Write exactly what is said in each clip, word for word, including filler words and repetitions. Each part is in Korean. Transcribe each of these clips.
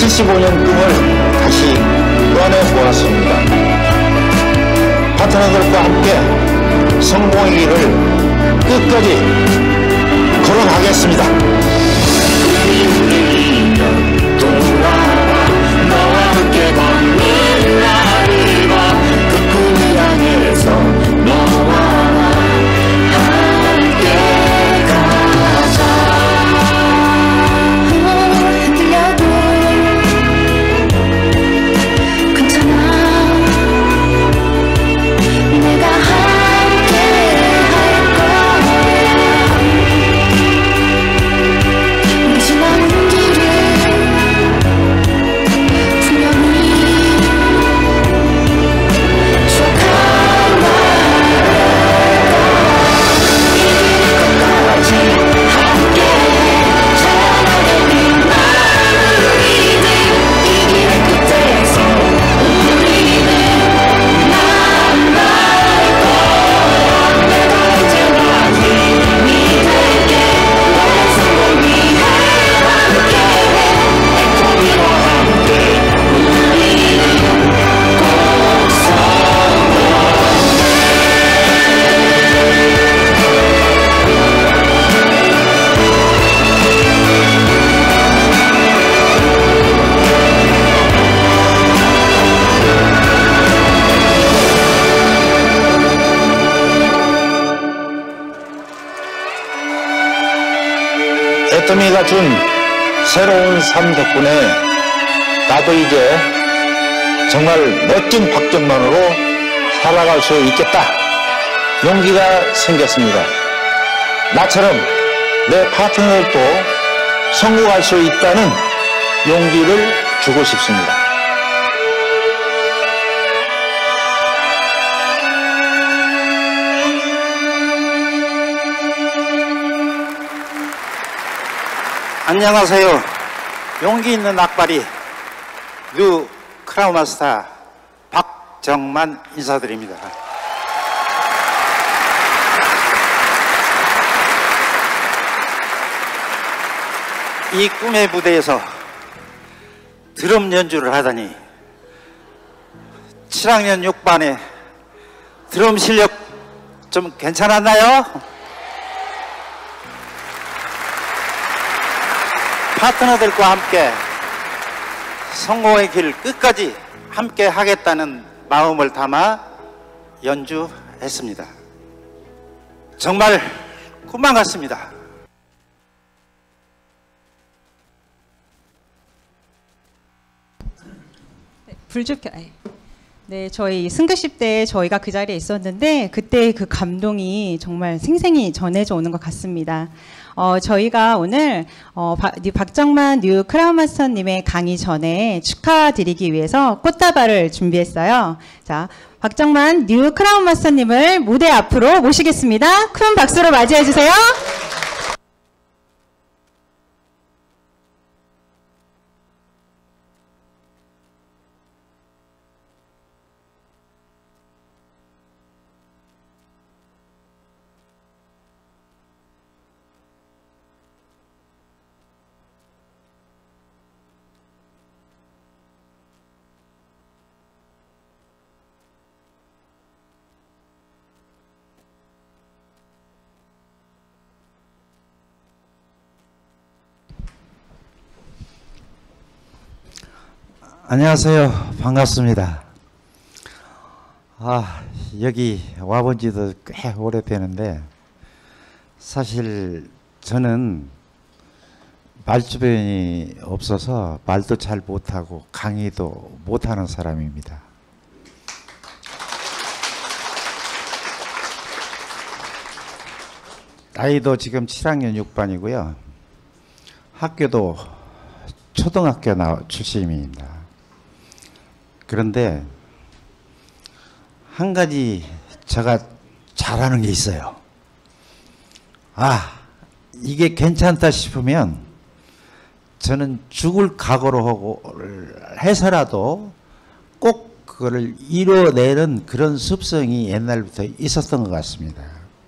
칠십오 년 꿈을 다시 꺼내보았습니다. 파트너들과 함께 성공의 길을 끝까지 걸어가겠습니다. 돌아와 너와 함께 걷는 날을 봐. 그 꿈을 향해서 너와 함께 가자. 흔들려도 괜찮아. 내가 함께 할 거야. 우리 지나는 길을 분명히 추억할 거야. 이길 것까지 함께 찬양의 빛나는 우리는 이 길의 끝에서 우리는 만날 거야. 내가 언제나 힘이 될게. 너의 성공 위해 함께해. 애터미와 함께 우리는 꼭 성공해. 애터미가 준 새로운 삶 덕분에 나도 이제 정말 멋진 박정만으로 살아갈 수 있겠다. 용기가 생겼습니다. 나처럼 내 파트너들도 성공할 수 있다는 용기를 주고 싶습니다. 안녕하세요. 용기 있는 악바리 뉴 크라우마스터 박정만 인사드립니다. 이 꿈의 무대에서 드럼 연주를 하다니 칠 학년 육 반에 드럼 실력 좀 괜찮았나요? 파트너들과 함께 성공의 길 끝까지 함께 하겠다는 마음을 담아 연주했습니다. 정말 꿈만 같습니다. 불주켜. 네, 저희 승급식 때 저희가 그 자리에 있었는데 그때 그 감동이 정말 생생히 전해져 오는 것 같습니다. 어, 저희가 오늘 어, 박, 박정만 뉴 크라우마스터님의 강의 전에 축하드리기 위해서 꽃다발을 준비했어요. 자, 박정만 뉴 크라우마스터님을 무대 앞으로 모시겠습니다. 큰 박수로 맞이해 주세요. 안녕하세요. 반갑습니다. 아, 여기 와본 지도 꽤 오래되는데 사실 저는 말주변이 없어서 말도 잘 못하고 강의도 못하는 사람입니다. 나이도 지금 칠 학년 육 반이고요. 학교도 초등학교 나 출신입니다. 그런데 한 가지 제가 잘하는 게 있어요. 아, 이게 괜찮다 싶으면 저는 죽을 각오로 하고 해서라도 꼭 그거를 이뤄내는 그런 습성이 옛날부터 있었던 것 같습니다.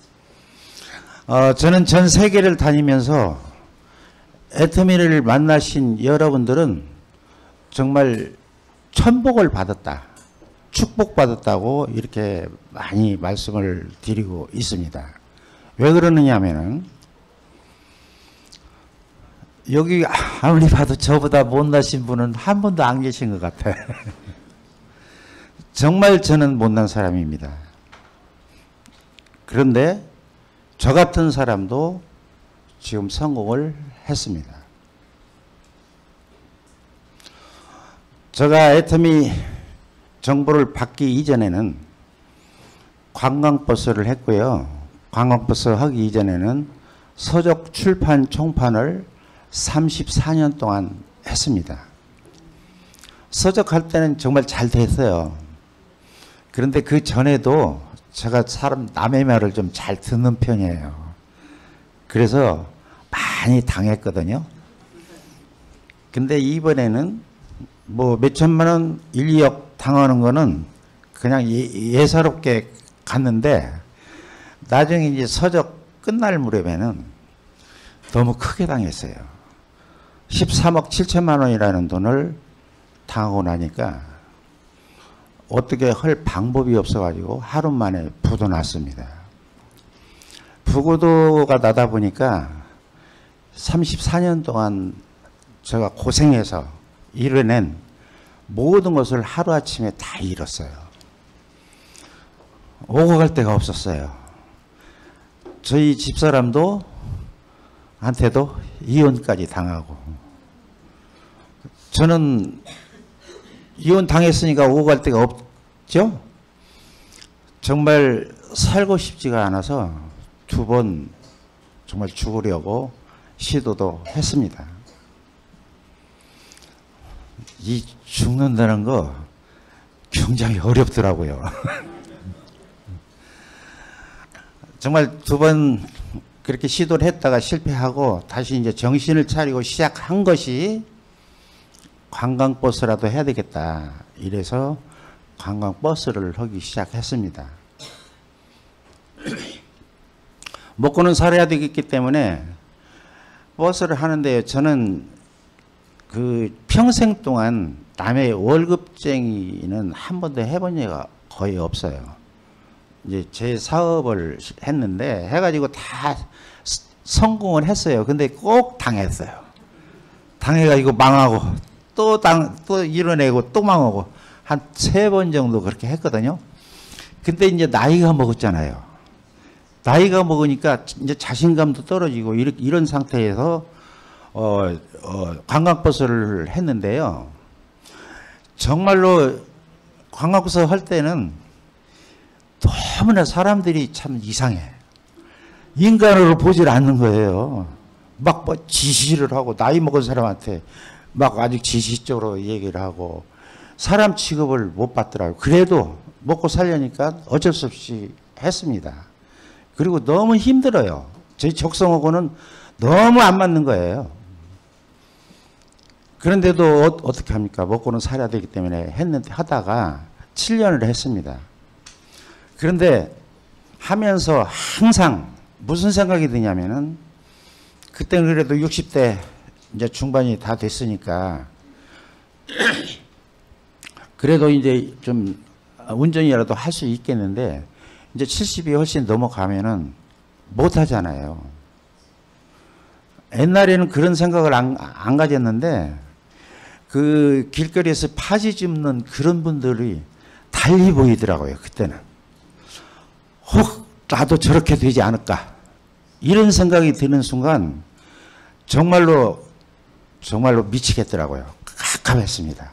어, 저는 전 세계를 다니면서 애터미를 만나신 여러분들은 정말 천복을 받았다, 축복받았다고 이렇게 많이 말씀을 드리고 있습니다. 왜 그러느냐 하면은 여기 아무리 봐도 저보다 못나신 분은 한 분도 안 계신 것 같아요. 정말 저는 못난 사람입니다. 그런데 저 같은 사람도 지금 성공을 했습니다. 제가 애터미 정보를 받기 이전에는 관광버스를 했고요. 관광버스 하기 이전에는 서적 출판 총판을 삼십사 년 동안 했습니다. 서적할 때는 정말 잘 됐어요. 그런데 그 전에도 제가 사람 남의 말을 좀 잘 듣는 편이에요. 그래서 많이 당했거든요. 근데 이번에는 뭐 몇천만 원, 일, 이억 당하는 거는 그냥 예, 예사롭게 갔는데 나중에 이제 서적 끝날 무렵에는 너무 크게 당했어요. 십삼억 칠천만 원이라는 돈을 당하고 나니까 어떻게 할 방법이 없어가지고 하루 만에 부도 났습니다. 부고도가 나다 보니까 삼십사 년 동안 제가 고생해서 이뤄낸 모든 것을 하루아침에 다 잃었어요. 오고 갈 데가 없었어요. 저희 집사람도 한테도 이혼까지 당하고, 저는 이혼 당했으니까 오고 갈 데가 없죠. 정말 살고 싶지가 않아서 두 번 정말 죽으려고 시도도 했습니다. 이 죽는다는 거 굉장히 어렵더라고요. 정말 두 번 그렇게 시도를 했다가 실패하고 다시 이제 정신을 차리고 시작한 것이 관광버스라도 해야 되겠다. 이래서 관광버스를 하기 시작했습니다. 먹고는 살아야 되기 때문에 버스를 하는데요. 저는 그 평생 동안 남의 월급쟁이는 한 번도 해본 예가 거의 없어요. 이제 제 사업을 했는데 해가지고 다 성공을 했어요. 근데 꼭 당했어요. 당해가지고 망하고 또 당, 또 이뤄내고 또 망하고 한 세 번 정도 그렇게 했거든요. 근데 이제 나이가 먹었잖아요. 나이가 먹으니까 이제 자신감도 떨어지고 이런, 이런 상태에서 어, 어, 관광버스를 했는데요. 정말로 관광버스 할 때는 너무나 사람들이 참 이상해. 인간으로 보질 않는 거예요. 막 뭐 지시를 하고 나이 먹은 사람한테 막 아직 지시적으로 얘기를 하고 사람 취급을 못 받더라고요. 그래도 먹고 살려니까 어쩔 수 없이 했습니다. 그리고 너무 힘들어요. 저희 적성하고는 너무 안 맞는 거예요. 그런데도 어, 어떻게 합니까? 먹고는 살아야 되기 때문에 했는데 하다가 칠 년을 했습니다. 그런데 하면서 항상 무슨 생각이 드냐면은 그때는 그래도 육십 대 이제 중반이 다 됐으니까 그래도 이제 좀 운전이라도 할 수 있겠는데 이제 칠십이 훨씬 넘어가면은 못 하잖아요. 옛날에는 그런 생각을 안, 안 가졌는데 그 길거리에서 파지 줍는 그런 분들이 달리 보이더라고요. 그때는. 혹 나도 저렇게 되지 않을까 이런 생각이 드는 순간 정말로 정말로 미치겠더라고요. 깝깝했습니다.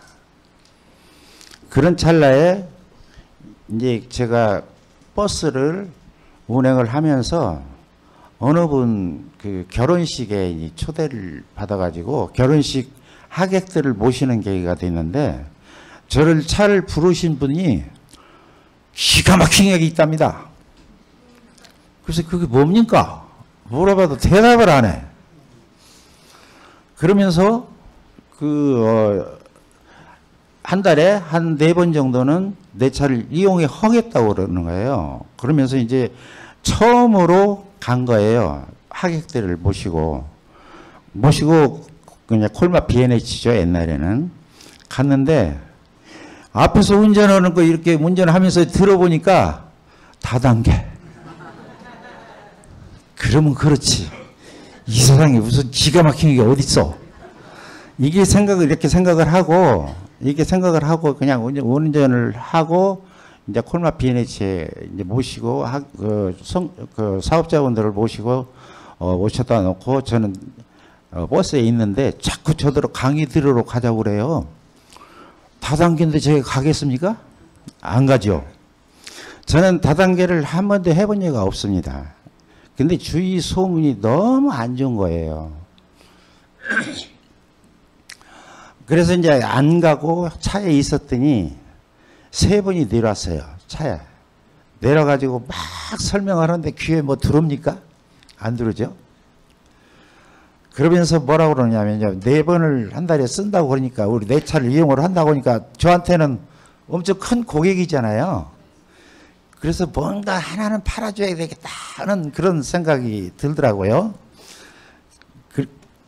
그런 찰나에 이제 제가 버스를 운행을 하면서 어느 분 그 결혼식에 초대를 받아가지고 결혼식 하객들을 모시는 계기가 됐는데 저를 차를 부르신 분이 기가 막힌 얘기 있답니다. 그래서 그게 뭡니까? 물어봐도 대답을 안 해. 그러면서 그, 어, 한 달에 한 네 번 정도는 내 차를 이용해 하겠다고 그러는 거예요. 그러면서 이제 처음으로 간 거예요. 하객들을 모시고. 모시고 그냥 콜마 비엔에이치죠, 옛날에는. 갔는데 앞에서 운전하는 거 이렇게 운전하면서 들어보니까 다단계. 그러면 그렇지. 이 세상에 무슨 기가 막히는 게 어딨어. 이게 생각을, 이렇게 생각을 하고, 이렇게 생각을 하고, 그냥 운전을 하고, 이제 콜마 비엔에이치에 이제 모시고, 하, 그, 성, 그 사업자분들을 모시고, 어, 모셔다 놓고, 저는 어, 버스에 있는데, 자꾸 저더러 강의 들으러 가자고 그래요. 다단계인데 제가 가겠습니까? 안 가죠. 저는 다단계를 한 번도 해본 예가 없습니다. 근데 주위 소문이 너무 안 좋은 거예요. 그래서 이제 안 가고 차에 있었더니 세 분이 내려왔어요. 차에. 내려가지고 막 설명하는데 귀에 뭐 들어옵니까? 안 들어오죠? 그러면서 뭐라고 그러냐면요. 네 번을 한 달에 쓴다고 그러니까 우리 내 차를 이용을 한다고 하니까 저한테는 엄청 큰 고객이잖아요. 그래서 뭔가 하나는 팔아줘야 되겠다 하는 그런 생각이 들더라고요. 그,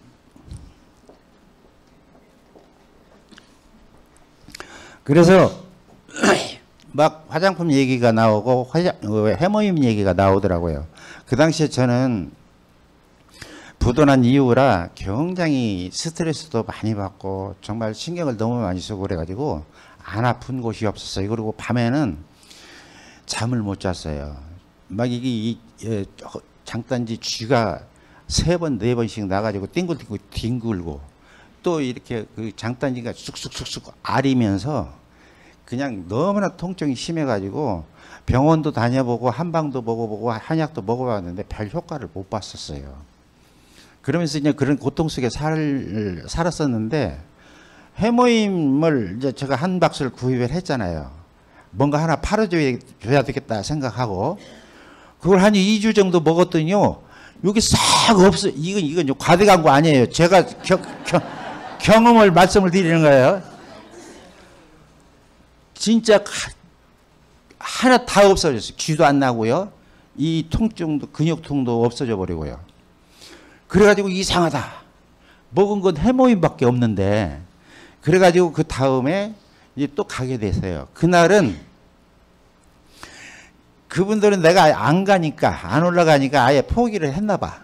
그래서 막 화장품 얘기가 나오고 화장, 해모임 얘기가 나오더라고요. 그 당시에 저는 부도난 이후라 굉장히 스트레스도 많이 받고 정말 신경을 너무 많이 쓰고 그래가지고 안 아픈 곳이 없었어요. 그리고 밤에는 잠을 못 잤어요. 막 이게 이, 이, 장단지 쥐가 세 번, 네 번씩 나가지고 띵글띵글 뒹굴고 또 이렇게 그 장단지가 쑥쑥쑥쑥 아리면서 그냥 너무나 통증이 심해가지고 병원도 다녀보고 한방도 먹어보고 한약도 먹어봤는데 별 효과를 못 봤었어요. 그러면서 이제 그런 고통 속에 살, 살았었는데 해모임을 이제 제가 한 박스를 구입을 했잖아요. 뭔가 하나 팔아줘야 되겠다 생각하고 그걸 한 이 주 정도 먹었더니요. 여기 싹 없어. 이건, 이건 과대 광고 아니에요. 제가 겨, 겨, 경험을 말씀을 드리는 거예요. 진짜 하나 다 없어졌어요. 쥐도 안 나고요. 이 통증도, 근육통도 없어져 버리고요. 그래가지고 이상하다. 먹은 건 해모임밖에 없는데 그래가지고 그 다음에 이제 또 가게 됐어요. 그날은 그분들은 내가 안 가니까 안 올라가니까 아예 포기를 했나 봐.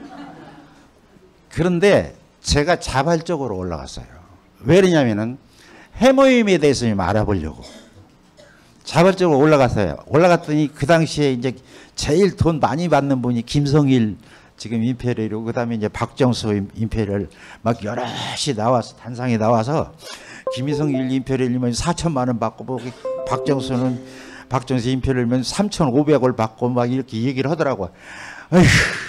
그런데 제가 자발적으로 올라갔어요. 왜 그러냐면은 해모임에 대해서 좀 알아보려고. 자발적으로 올라갔어요. 올라갔더니 그 당시에 이제 제일 돈 많이 받는 분이 김성일 지금 임페리얼이고 그다음에 이제 박정수 임페리얼 막 여럿이 나와서 단상에 나와서 김성일 임페리얼이면 사천만 원 받고 뭐 박정수는 박정수 임페리얼이면 삼천오백을 받고 막 이렇게 얘기를 하더라고. 어휴,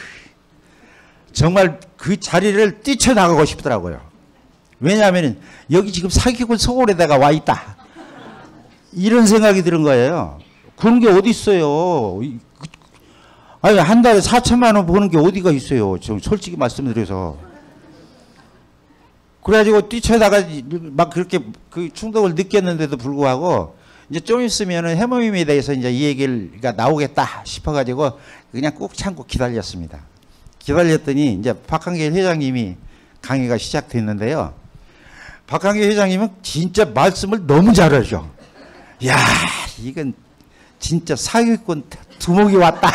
정말 그 자리를 뛰쳐나가고 싶더라고요. 왜냐하면 여기 지금 사기꾼 서울에다가 와 있다. 이런 생각이 드는 거예요. 그런 게 어디 있어요. 아니 한 달에 사천만 원 버는 게 어디가 있어요. 좀 솔직히 말씀드려서. 그래가지고 뛰쳐나가 막 그렇게 그 충동을 느꼈는데도 불구하고 이제 좀 있으면은 해모임에 대해서 이제 이 얘기가 나오겠다 싶어가지고 그냥 꾹 참고 기다렸습니다. 기다렸더니 이제 박한길 회장님이 강의가 시작됐는데요. 박한길 회장님은 진짜 말씀을 너무 잘하죠. 야, 이건 진짜 사기꾼 두목이 왔다.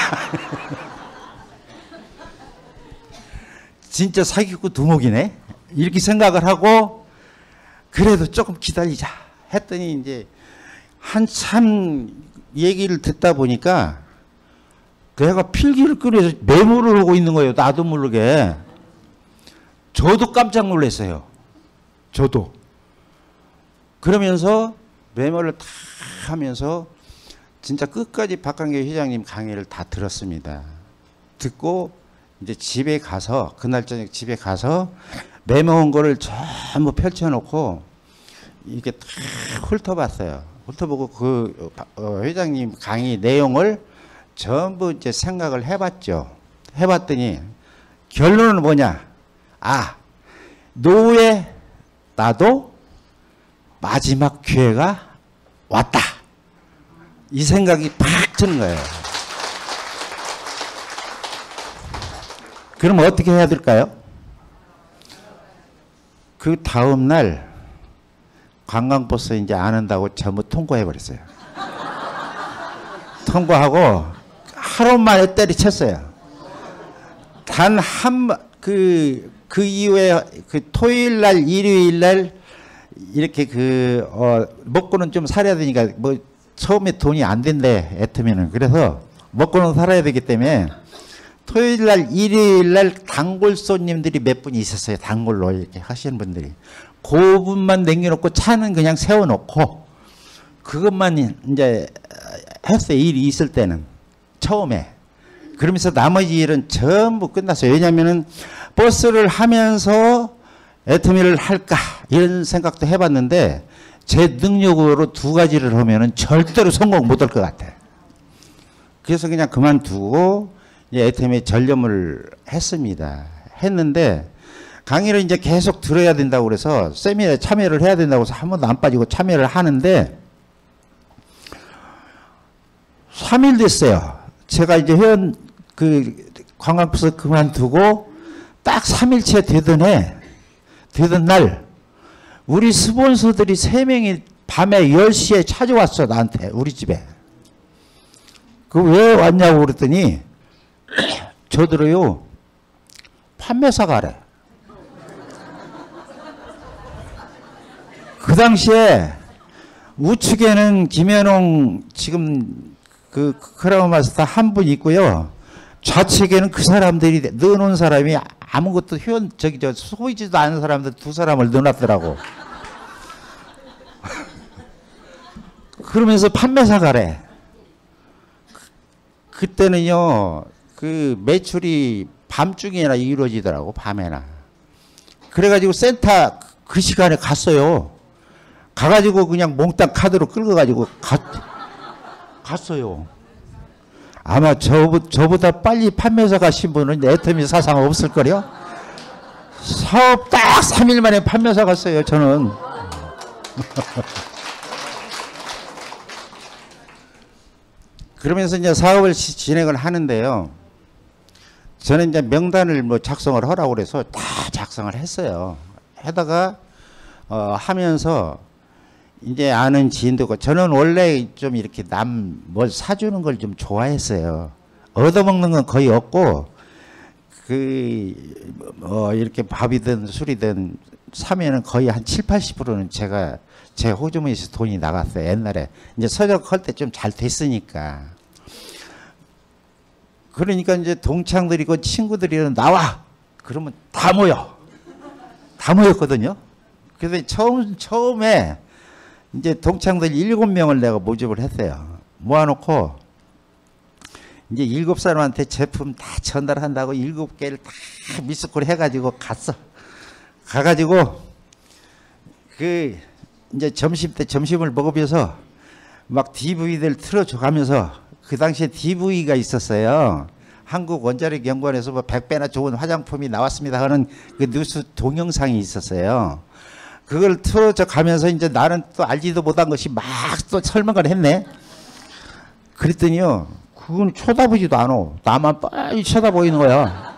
진짜 사기꾼 두목이네. 이렇게 생각을 하고 그래도 조금 기다리자 했더니 이제 한참 얘기를 듣다 보니까 내가 필기를 꺼내서 메모를 하고 있는 거예요. 나도 모르게. 저도 깜짝 놀랐어요. 저도. 그러면서 메모를 다 하면서 진짜 끝까지 박한길 회장님 강의를 다 들었습니다. 듣고 이제 집에 가서 그날 저녁 집에 가서 메모한 거를 전부 펼쳐놓고 이렇게 다 훑어봤어요. 훑어보고 그 회장님 강의 내용을 전부 이제 생각을 해봤죠. 해봤더니 결론은 뭐냐? 아, 노후에 나도 마지막 기회가 왔다. 이 생각이 팍 드는 거예요. 그럼 어떻게 해야 될까요? 그 다음 날 관광버스 이제 안 한다고 전부 통과해버렸어요. 통과하고 하루 만에 때리쳤어요. 단 한, 그, 그 이후에 그 토요일 날, 일요일 날 이렇게 그, 어, 먹고는 좀 살아야 되니까 뭐 처음에 돈이 안 된대, 애터미는. 그래서 먹고는 살아야 되기 때문에 토요일 날, 일요일 날 단골 손님들이 몇 분이 있었어요. 단골로 이렇게 하시는 분들이. 그 분만 남겨놓고 차는 그냥 세워놓고 그것만 이제 했어요. 일이 있을 때는. 처음에. 그러면서 나머지 일은 전부 끝났어요. 왜냐면은 버스를 하면서 애터미를 할까 이런 생각도 해봤는데 제 능력으로 두 가지를 하면은 절대로 성공 못할 것 같아. 그래서 그냥 그만두고 이제 애터미에 전념을 했습니다. 했는데 강의를 이제 계속 들어야 된다고 그래서 세미나에 참여를 해야 된다고 해서 한 번도 안 빠지고 참여를 하는데 삼 일 됐어요. 제가 이제 회원 그 관광버스 그만두고 딱 삼 일째 되던 해, 되던 날, 우리 스폰서들이 세 명이 밤에 열 시에 찾아왔어, 나한테, 우리 집에. 그 왜 왔냐고 그랬더니, 저들어요, 판매사가래. 그 당시에 우측에는 김현웅 지금 그 크라운 마스터 한 분 있고요. 좌측에는 그 사람들이 넣어놓은 사람이 아무것도 회원 저기 저 소이지도 않은 사람들 두 사람을 넣어놨더라고. 그러면서 판매사가래. 그때는요 그 매출이 밤중에나 이루어지더라고. 밤에나. 그래가지고 센터 그 시간에 갔어요. 가가지고 그냥 몽땅 카드로 끌어가지고 가, 갔어요. 아마 저, 저보다 빨리 판매사 가신 분은 애터미 사상 없을걸요? 사업 딱 삼 일 만에 판매사 갔어요, 저는. 그러면서 이제 사업을 시, 진행을 하는데요. 저는 이제 명단을 뭐 작성을 하라고 그래서 다 작성을 했어요. 해다가, 어, 하면서 이제 아는 지인도 있고, 저는 원래 좀 이렇게 남 뭘 사주는 걸 좀 좋아했어요. 얻어먹는 건 거의 없고, 그, 어, 이렇게 밥이든 술이든 사면은 거의 한 칠, 팔십 퍼센트는 제가 제 호주머니에서 돈이 나갔어요. 옛날에. 이제 서적할 때 좀 잘 됐으니까. 그러니까 이제 동창들이고 친구들이 나와! 그러면 다 모여. 다 모였거든요. 그래서 처음, 처음에 이제 동창들 일곱 명을 내가 모집을 했어요. 모아놓고 이제 일곱 사람한테 제품 다 전달한다고 일곱 개를 다 미스콜 해가지고 갔어. 가가지고 그 이제 점심 때 점심을 먹으면서 막 디브이들 틀어줘가면서 그 당시에 디브이가 있었어요. 한국원자력연구원에서 뭐 백 배나 좋은 화장품이 나왔습니다 하는 그 뉴스 동영상이 있었어요. 그걸 틀어져 가면서 이제 나는 또 알지도 못한 것이 막 또 설명을 했네. 그랬더니요, 그건 쳐다보지도 않아. 나만 빨리 쳐다보이는 거야.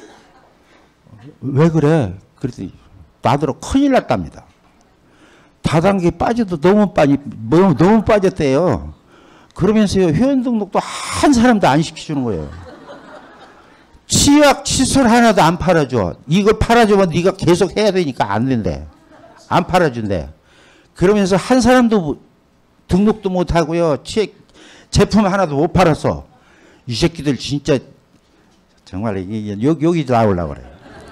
왜 그래? 그랬더니 나더러 큰일 났답니다. 다단계 빠져도 너무 빠지, 너무, 너무 빠졌대요. 그러면서요, 회원 등록도 한 사람도 안 시켜주는 거예요. 치약, 칫솔 하나도 안 팔아줘. 이걸 팔아주면 네가 계속 해야 되니까 안 된대. 안 팔아준대. 그러면서 한 사람도 등록도 못 하고요. 치, 제품 하나도 못 팔았어. 이 새끼들 진짜 정말 여기, 여기 나오려고 그래요.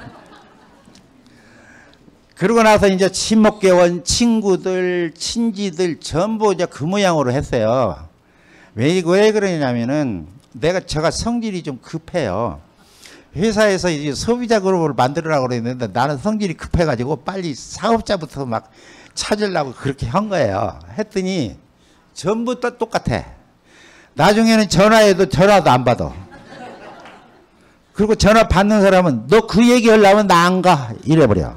그러고 나서 이제 친목계원, 친구들, 친지들 전부 이제 그 모양으로 했어요. 왜, 왜 그러냐면은 내가, 제가 성질이 좀 급해요. 회사에서 이제 소비자 그룹을 만들으라고 그랬는데 나는 성질이 급해가지고 빨리 사업자부터 막 찾으려고 그렇게 한 거예요. 했더니 전부 다 똑같아. 나중에는 전화해도 전화도 안 받아. 그리고 전화 받는 사람은 너 그 얘기 하려면 나 안 가. 이래버려.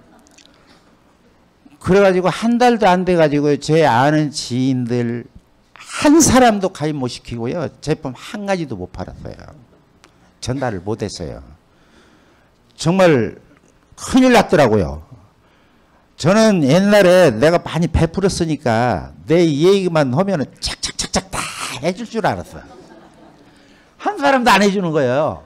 그래가지고 한 달도 안 돼가지고 제 아는 지인들 한 사람도 가입 못 시키고요. 제품 한 가지도 못 팔았어요. 전달을 못했어요. 정말 큰일 났더라고요. 저는 옛날에 내가 많이 베풀었으니까 내 얘기만 하면은 착착착착 다 해줄 줄 알았어. 한 사람도 안 해주는 거예요.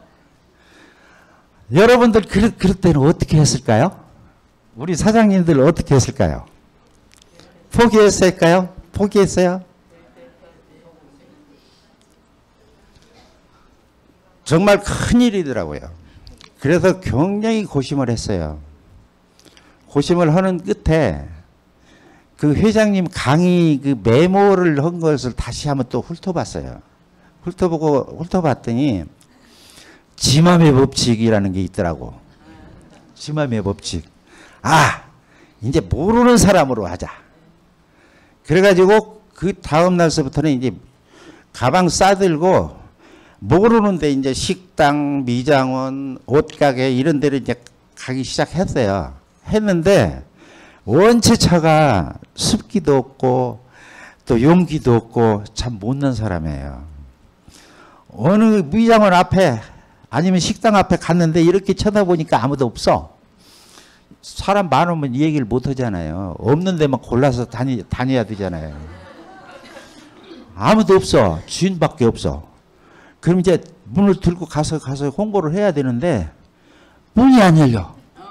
여러분들 그럴, 그럴 때는 어떻게 했을까요? 우리 사장님들 어떻게 했을까요? 포기했을까요? 포기했어요? 정말 큰일이더라고요. 그래서 굉장히 고심을 했어요. 고심을 하는 끝에 그 회장님 강의 그 메모를 한 것을 다시 한번 또 훑어봤어요. 훑어보고 훑어봤더니 지맘의 법칙이라는 게 있더라고. 지맘의 법칙. 아, 이제 모르는 사람으로 하자. 그래가지고 그 다음 날서부터는 이제 가방 싸들고 모르는데 이제 식당, 미장원, 옷가게 이런 데를 이제 가기 시작했어요. 했는데 원체 차가 습기도 없고 또 용기도 없고 참 못난 사람이에요. 어느 미장원 앞에 아니면 식당 앞에 갔는데 이렇게 쳐다보니까 아무도 없어. 사람 많으면 이 얘기를 못 하잖아요. 없는 데만 골라서 다니, 다녀야 되잖아요. 아무도 없어. 주인밖에 없어. 그럼 이제 문을 들고 가서 가서 홍보를 해야 되는데 문이 안 열려.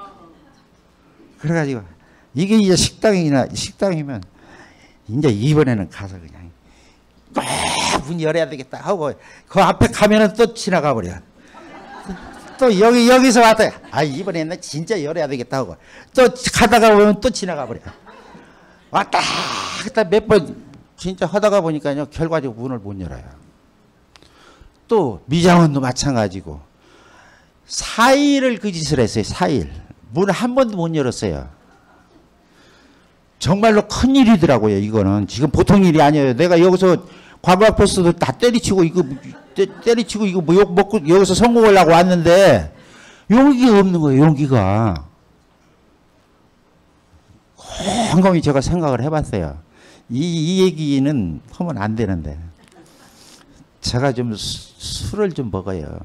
그래가지고 이게 이제 식당이나 식당이면 이제 이번에는 가서 그냥 꼭 문 열어야 되겠다 하고 그 앞에 가면은 또 지나가 버려. 또 여기 여기서 왔다. 아 이번에는 진짜 열어야 되겠다 하고 또 가다가 보면 또 지나가 버려. 왔다 갔다 몇 번 진짜 하다가 보니까요 결과적으로 문을 못 열어요. 또 미장원도 마찬가지고 사 일을 그 짓을 했어요. 사 일. 문 한 번도 못 열었어요. 정말로 큰 일이더라고요. 이거는 지금 보통 일이 아니에요. 내가 여기서 과학버스도 다 때리치고 이거 때, 때리치고 이거 뭐 욕 먹고 여기서 성공하려고 왔는데 용기가 없는 거예요. 용기가. 곰곰이 제가 생각을 해봤어요. 이, 이 얘기는 하면 안 되는데 제가 좀 수, 술을 좀 먹어요.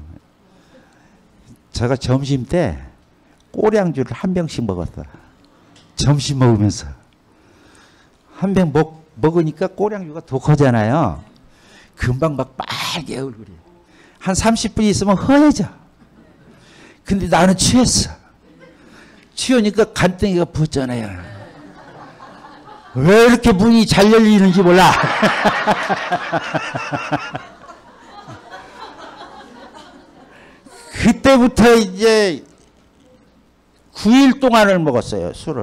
제가 점심 때 꼬량주를 한 병씩 먹었어. 점심 먹으면서 한 병 먹, 먹으니까 꼬량주가 독하잖아요. 금방 막 빨개 얼굴이. 한 삼십 분 있으면 허해져. 근데 나는 취했어. 취하니까 간땡이가 붙잖아요. 왜 이렇게 문이 잘 열리는지 몰라. 그때부터 이제 구 일 동안을 먹었어요. 술을.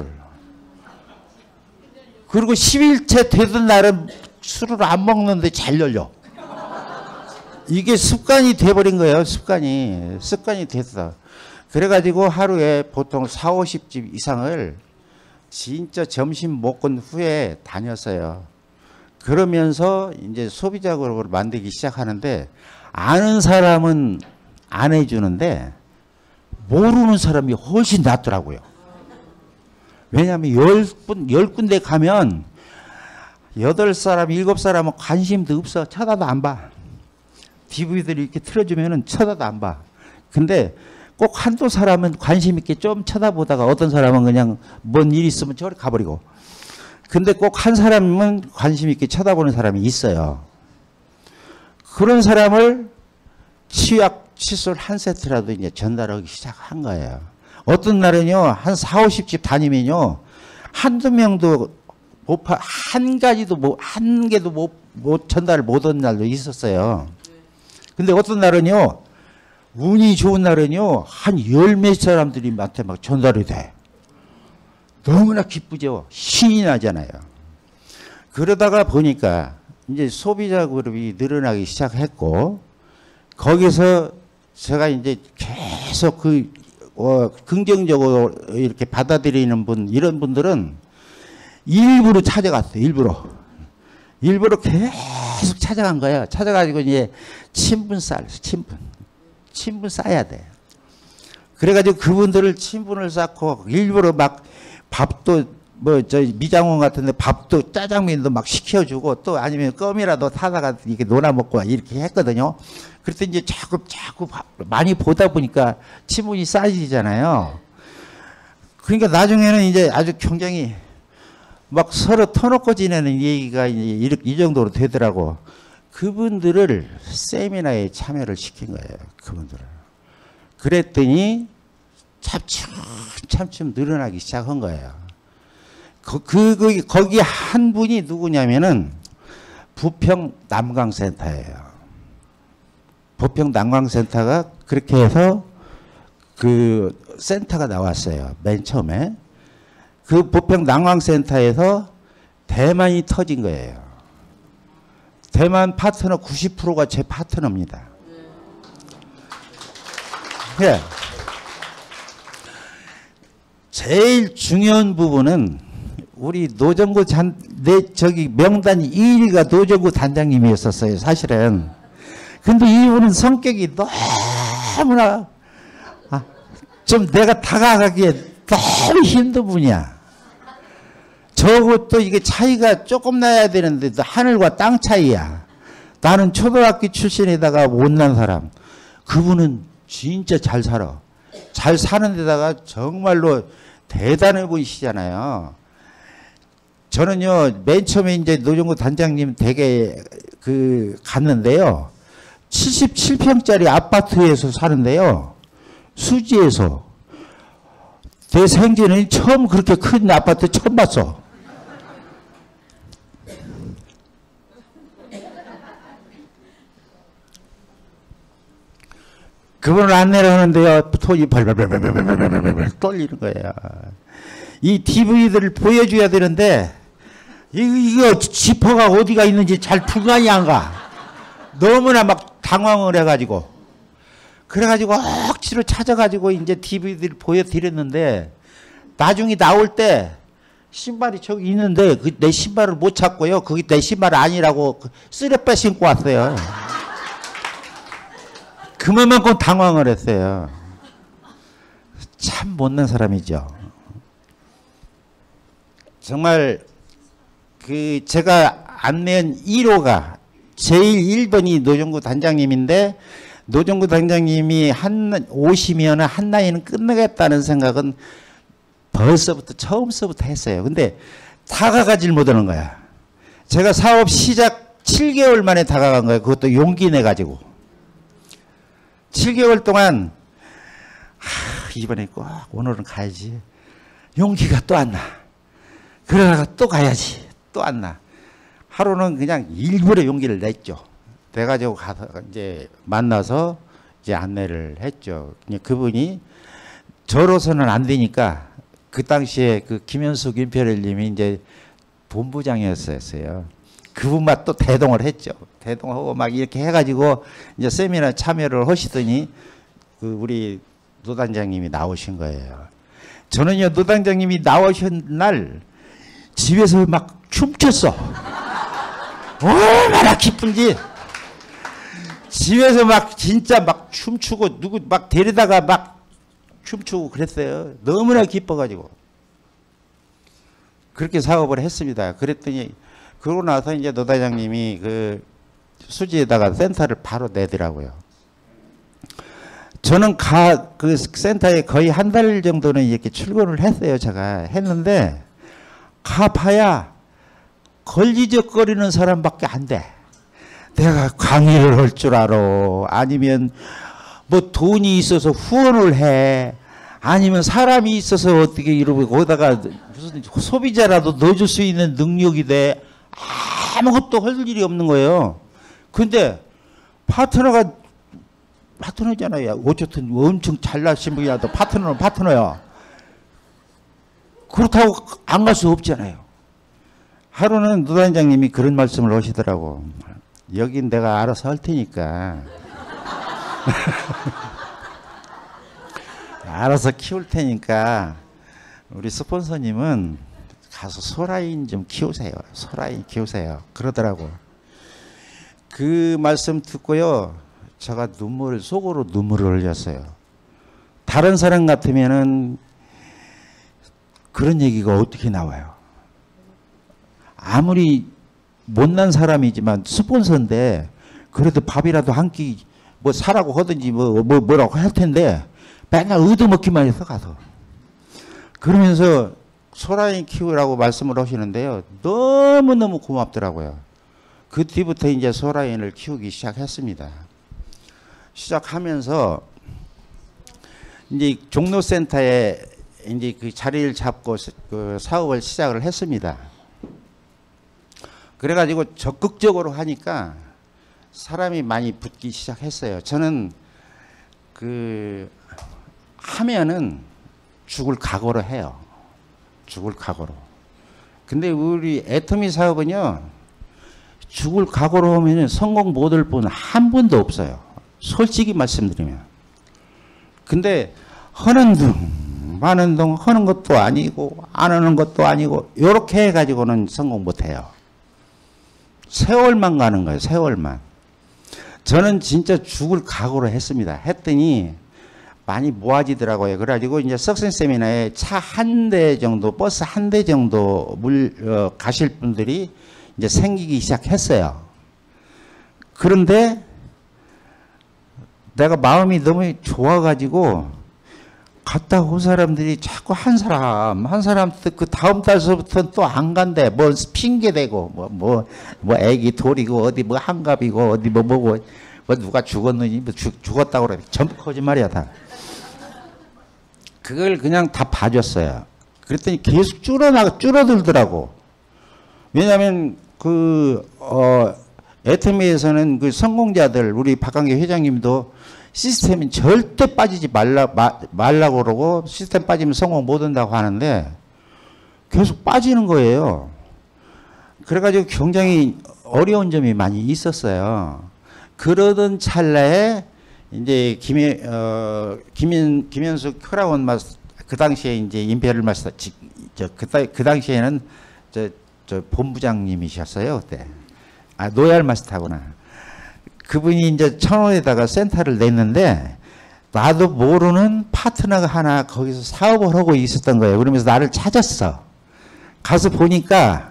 그리고 십 일째 되던 날은 술을 안 먹는데 잘 열려. 이게 습관이 돼버린 거예요. 습관이. 습관이 됐어. 그래가지고 하루에 보통 사오십 집 이상을 진짜 점심 먹은 후에 다녔어요. 그러면서 이제 소비자 그룹을 만들기 시작하는데 아는 사람은 안 해주는데 모르는 사람이 훨씬 낫더라고요. 왜냐하면 열 분, 열 군데 가면 여덟 사람, 일곱 사람은 관심도 없어. 쳐다도 안 봐. 디비디를 이렇게 틀어주면은 쳐다도 안 봐. 근데 꼭 한두 사람은 관심 있게 좀 쳐다보다가 어떤 사람은 그냥 뭔 일 있으면 저리 가버리고. 근데 꼭 한 사람은 관심 있게 쳐다보는 사람이 있어요. 그런 사람을 치약, 칫솔 한 세트라도 이제 전달하기 시작한 거예요. 어떤 날은요, 한 사오십 집 다니면요, 한두 명도 못, 파, 한 가지도 못, 한 개도 못, 못 전달을 못한 날도 있었어요. 근데 어떤 날은요, 운이 좋은 날은요, 한 열 몇 사람들이 한테 막 전달이 돼. 너무나 기쁘죠. 신이 나잖아요. 그러다가 보니까 이제 소비자 그룹이 늘어나기 시작했고, 거기서 제가 이제 계속 그, 어, 긍정적으로 이렇게 받아들이는 분, 이런 분들은 일부러 찾아갔어요. 일부러. 일부러 계속 찾아간 거예요. 찾아가지고 이제 친분 쌓았어요. 친분. 친분 쌓아야 돼. 그래가지고 그분들을 친분을 쌓고 일부러 막 밥도 뭐 저 미장원 같은데 밥도 짜장면도 막 시켜주고 또 아니면 껌이라도 사다가 이렇게 놀아 먹고 이렇게 했거든요. 그랬더니 이제 자꾸 자꾸 많이 보다 보니까 친분이 쌓이잖아요. 그러니까 나중에는 이제 아주 굉장히 막 서로 터놓고 지내는 얘기가 이제 이, 이 정도로 되더라고. 그분들을 세미나에 참여를 시킨 거예요. 그분들을. 그랬더니 참춤 참춤 늘어나기 시작한 거예요. 그, 그, 그 거기 한 분이 누구냐면은 부평 남강센터예요. 부평 남강센터가 그렇게 해서 그 센터가 나왔어요. 맨 처음에. 그 부평 남강센터에서 대만이 터진 거예요. 대만 파트너 구십 퍼센트가 제 파트너입니다. 예. 제일 중요한 부분은 우리 노정구 단, 내 저기 명단 일 위가 노정구 단장님이었었어요. 사실은. 근데 이분은 성격이 너무나 아, 좀 내가 다가가기에 너무 힘든 분이야. 저것도 이게 차이가 조금 나야 되는데 하늘과 땅 차이야. 나는 초등학교 출신에다가 못난 사람. 그분은 진짜 잘 살아. 잘 사는 데다가 정말로 대단해 보이시잖아요. 저는요, 맨 처음에 이제 노정구 단장님 댁에 그 갔는데요. 칠십칠 평짜리 아파트에서 사는데요. 수지에서. 내 생전에 처음 그렇게 큰 아파트 처음 봤어. 그분을 안내를 하는데요. 손이 발발발발발발발발 떨리는 거예요. 이 디브이들을 보여줘야 되는데 이거, 이거 지퍼가 어디가 있는지 잘 분간이 안 가. 너무나 막 당황을 해가지고 그래가지고 억지로 찾아가지고 이제 디브이들을 보여드렸는데 나중에 나올 때 신발이 저기 있는데 그 내 신발을 못 찾고요. 그게 내 신발 아니라고 쓰레빠 신고 왔어요. 그만큼 당황을 했어요. 참 못난 사람이죠. 정말 그 제가 안내한 일 호가 제일 일 번이 노정구 단장님인데 노정구 단장님이 한 오시면 한 나이는 끝내겠다는 생각은 벌써부터 처음서부터 했어요. 근데 다가가질 못하는 거야. 제가 사업 시작 칠 개월 만에 다가간 거예요. 그것도 용기 내가지고. 칠 개월 동안 하, 이번에 꼭 오늘은 가야지. 용기가 또 안 나. 그러다가 또 가야지. 또 안 나. 하루는 그냥 일부러 용기를 냈죠. 내가지고 가서 이제 만나서 이제 안내를 했죠. 그냥 그분이 저로서는 안 되니까 그 당시에 그 김현숙 임페리얼님이 이제 본부장이었어요. 그분만 또 대동을 했죠. 대동하고 막 이렇게 해가지고 이제 세미나 참여를 하시더니 그 우리 노 단장님이 나오신 거예요. 저는요, 노 단장님이 나오신 날 집에서 막 춤췄어. 얼마나 기쁜지. 집에서 막 진짜 막 춤추고 누구 막 데리다가 막 춤추고 그랬어요. 너무나 기뻐가지고. 그렇게 사업을 했습니다. 그랬더니 그러고 나서 이제 노 단장님이 그 수지에다가 센터를 바로 내더라고요. 저는 가, 그 센터에 거의 한 달 정도는 이렇게 출근을 했어요. 제가 했는데 가봐야 걸리적거리는 사람밖에 안 돼. 내가 강의를 할 줄 알아. 아니면 뭐 돈이 있어서 후원을 해. 아니면 사람이 있어서 어떻게 이러고 거기다가 무슨 소비자라도 넣어줄 수 있는 능력이 돼. 아무것도 할 일이 없는 거예요. 근데 파트너가 파트너잖아요. 어쨌든 엄청 잘나신 분이라도 파트너는 파트너야. 그렇다고 안 갈 수 없잖아요. 하루는 노 단장님이 그런 말씀을 하시더라고. 여긴 내가 알아서 할 테니까 알아서 키울 테니까 우리 스폰서님은 가서 소라인 좀 키우세요. 소라인 키우세요. 그러더라고. 그 말씀 듣고요. 제가 눈물을 속으로 눈물을 흘렸어요. 다른 사람 같으면은 그런 얘기가 어떻게 나와요? 아무리 못난 사람이지만 스폰서인데 그래도 밥이라도 한 끼 뭐 사라고 하든지 뭐, 뭐 뭐라고 할 텐데 맨날 얻어먹기만 해서 가서 그러면서 소라인 키우라고 말씀을 하시는데요. 너무너무 고맙더라고요. 그 뒤부터 이제 소라인을 키우기 시작했습니다. 시작하면서 이제 종로센터에 이제 그 자리를 잡고 그 사업을 시작을 했습니다. 그래가지고 적극적으로 하니까 사람이 많이 붙기 시작했어요. 저는 그 하면은 죽을 각오로 해요. 죽을 각오로. 근데 우리 애터미 사업은요, 죽을 각오로 하면 성공 못할 분 한 분도 없어요. 솔직히 말씀드리면. 근데 하는 둥 마는 둥 하는 것도 아니고 안 하는 것도 아니고 요렇게 해가지고는 성공 못해요. 세월만 가는 거예요. 세월만. 저는 진짜 죽을 각오로 했습니다. 했더니 많이 모아지더라고요. 그래가지고 이제 석션 세미나에 차 한 대 정도, 버스 한 대 정도 물 어, 가실 분들이 이제 생기기 시작했어요. 그런데 내가 마음이 너무 좋아가지고 갔다 온 사람들이 자꾸 한 사람 한 사람 그 다음 달서부터 또 안 간대. 뭐 핑계 대고 뭐 뭐 뭐 애기 돌이고 어디 뭐 한갑이고 어디 뭐 뭐고 뭐 누가 죽었느니 뭐 죽, 죽었다고 그래. 전부 거짓말이야 다. 그걸 그냥 다 봐줬어요. 그랬더니 계속 줄어나 줄어들더라고. 왜냐하면 그 어 애터미에서는 그 성공자들 우리 박광계 회장님도 시스템이 절대 빠지지 말라 마, 말라고 그러고 시스템 빠지면 성공 못 한다고 하는데 계속 빠지는 거예요. 그래가지고 굉장히 어려운 점이 많이 있었어요. 그러던 찰나에 이제 김, 어, 김현, 김현숙 혈압원 마스, 그 당시에 이제 임페리얼 마스터, 저, 그, 그 당시에는 저, 저 본부장님이셨어요, 그때. 아, 노얄 마스터구나. 그분이 이제 천원에다가 센터를 냈는데, 나도 모르는 파트너가 하나 거기서 사업을 하고 있었던 거예요. 그러면서 나를 찾았어. 가서 보니까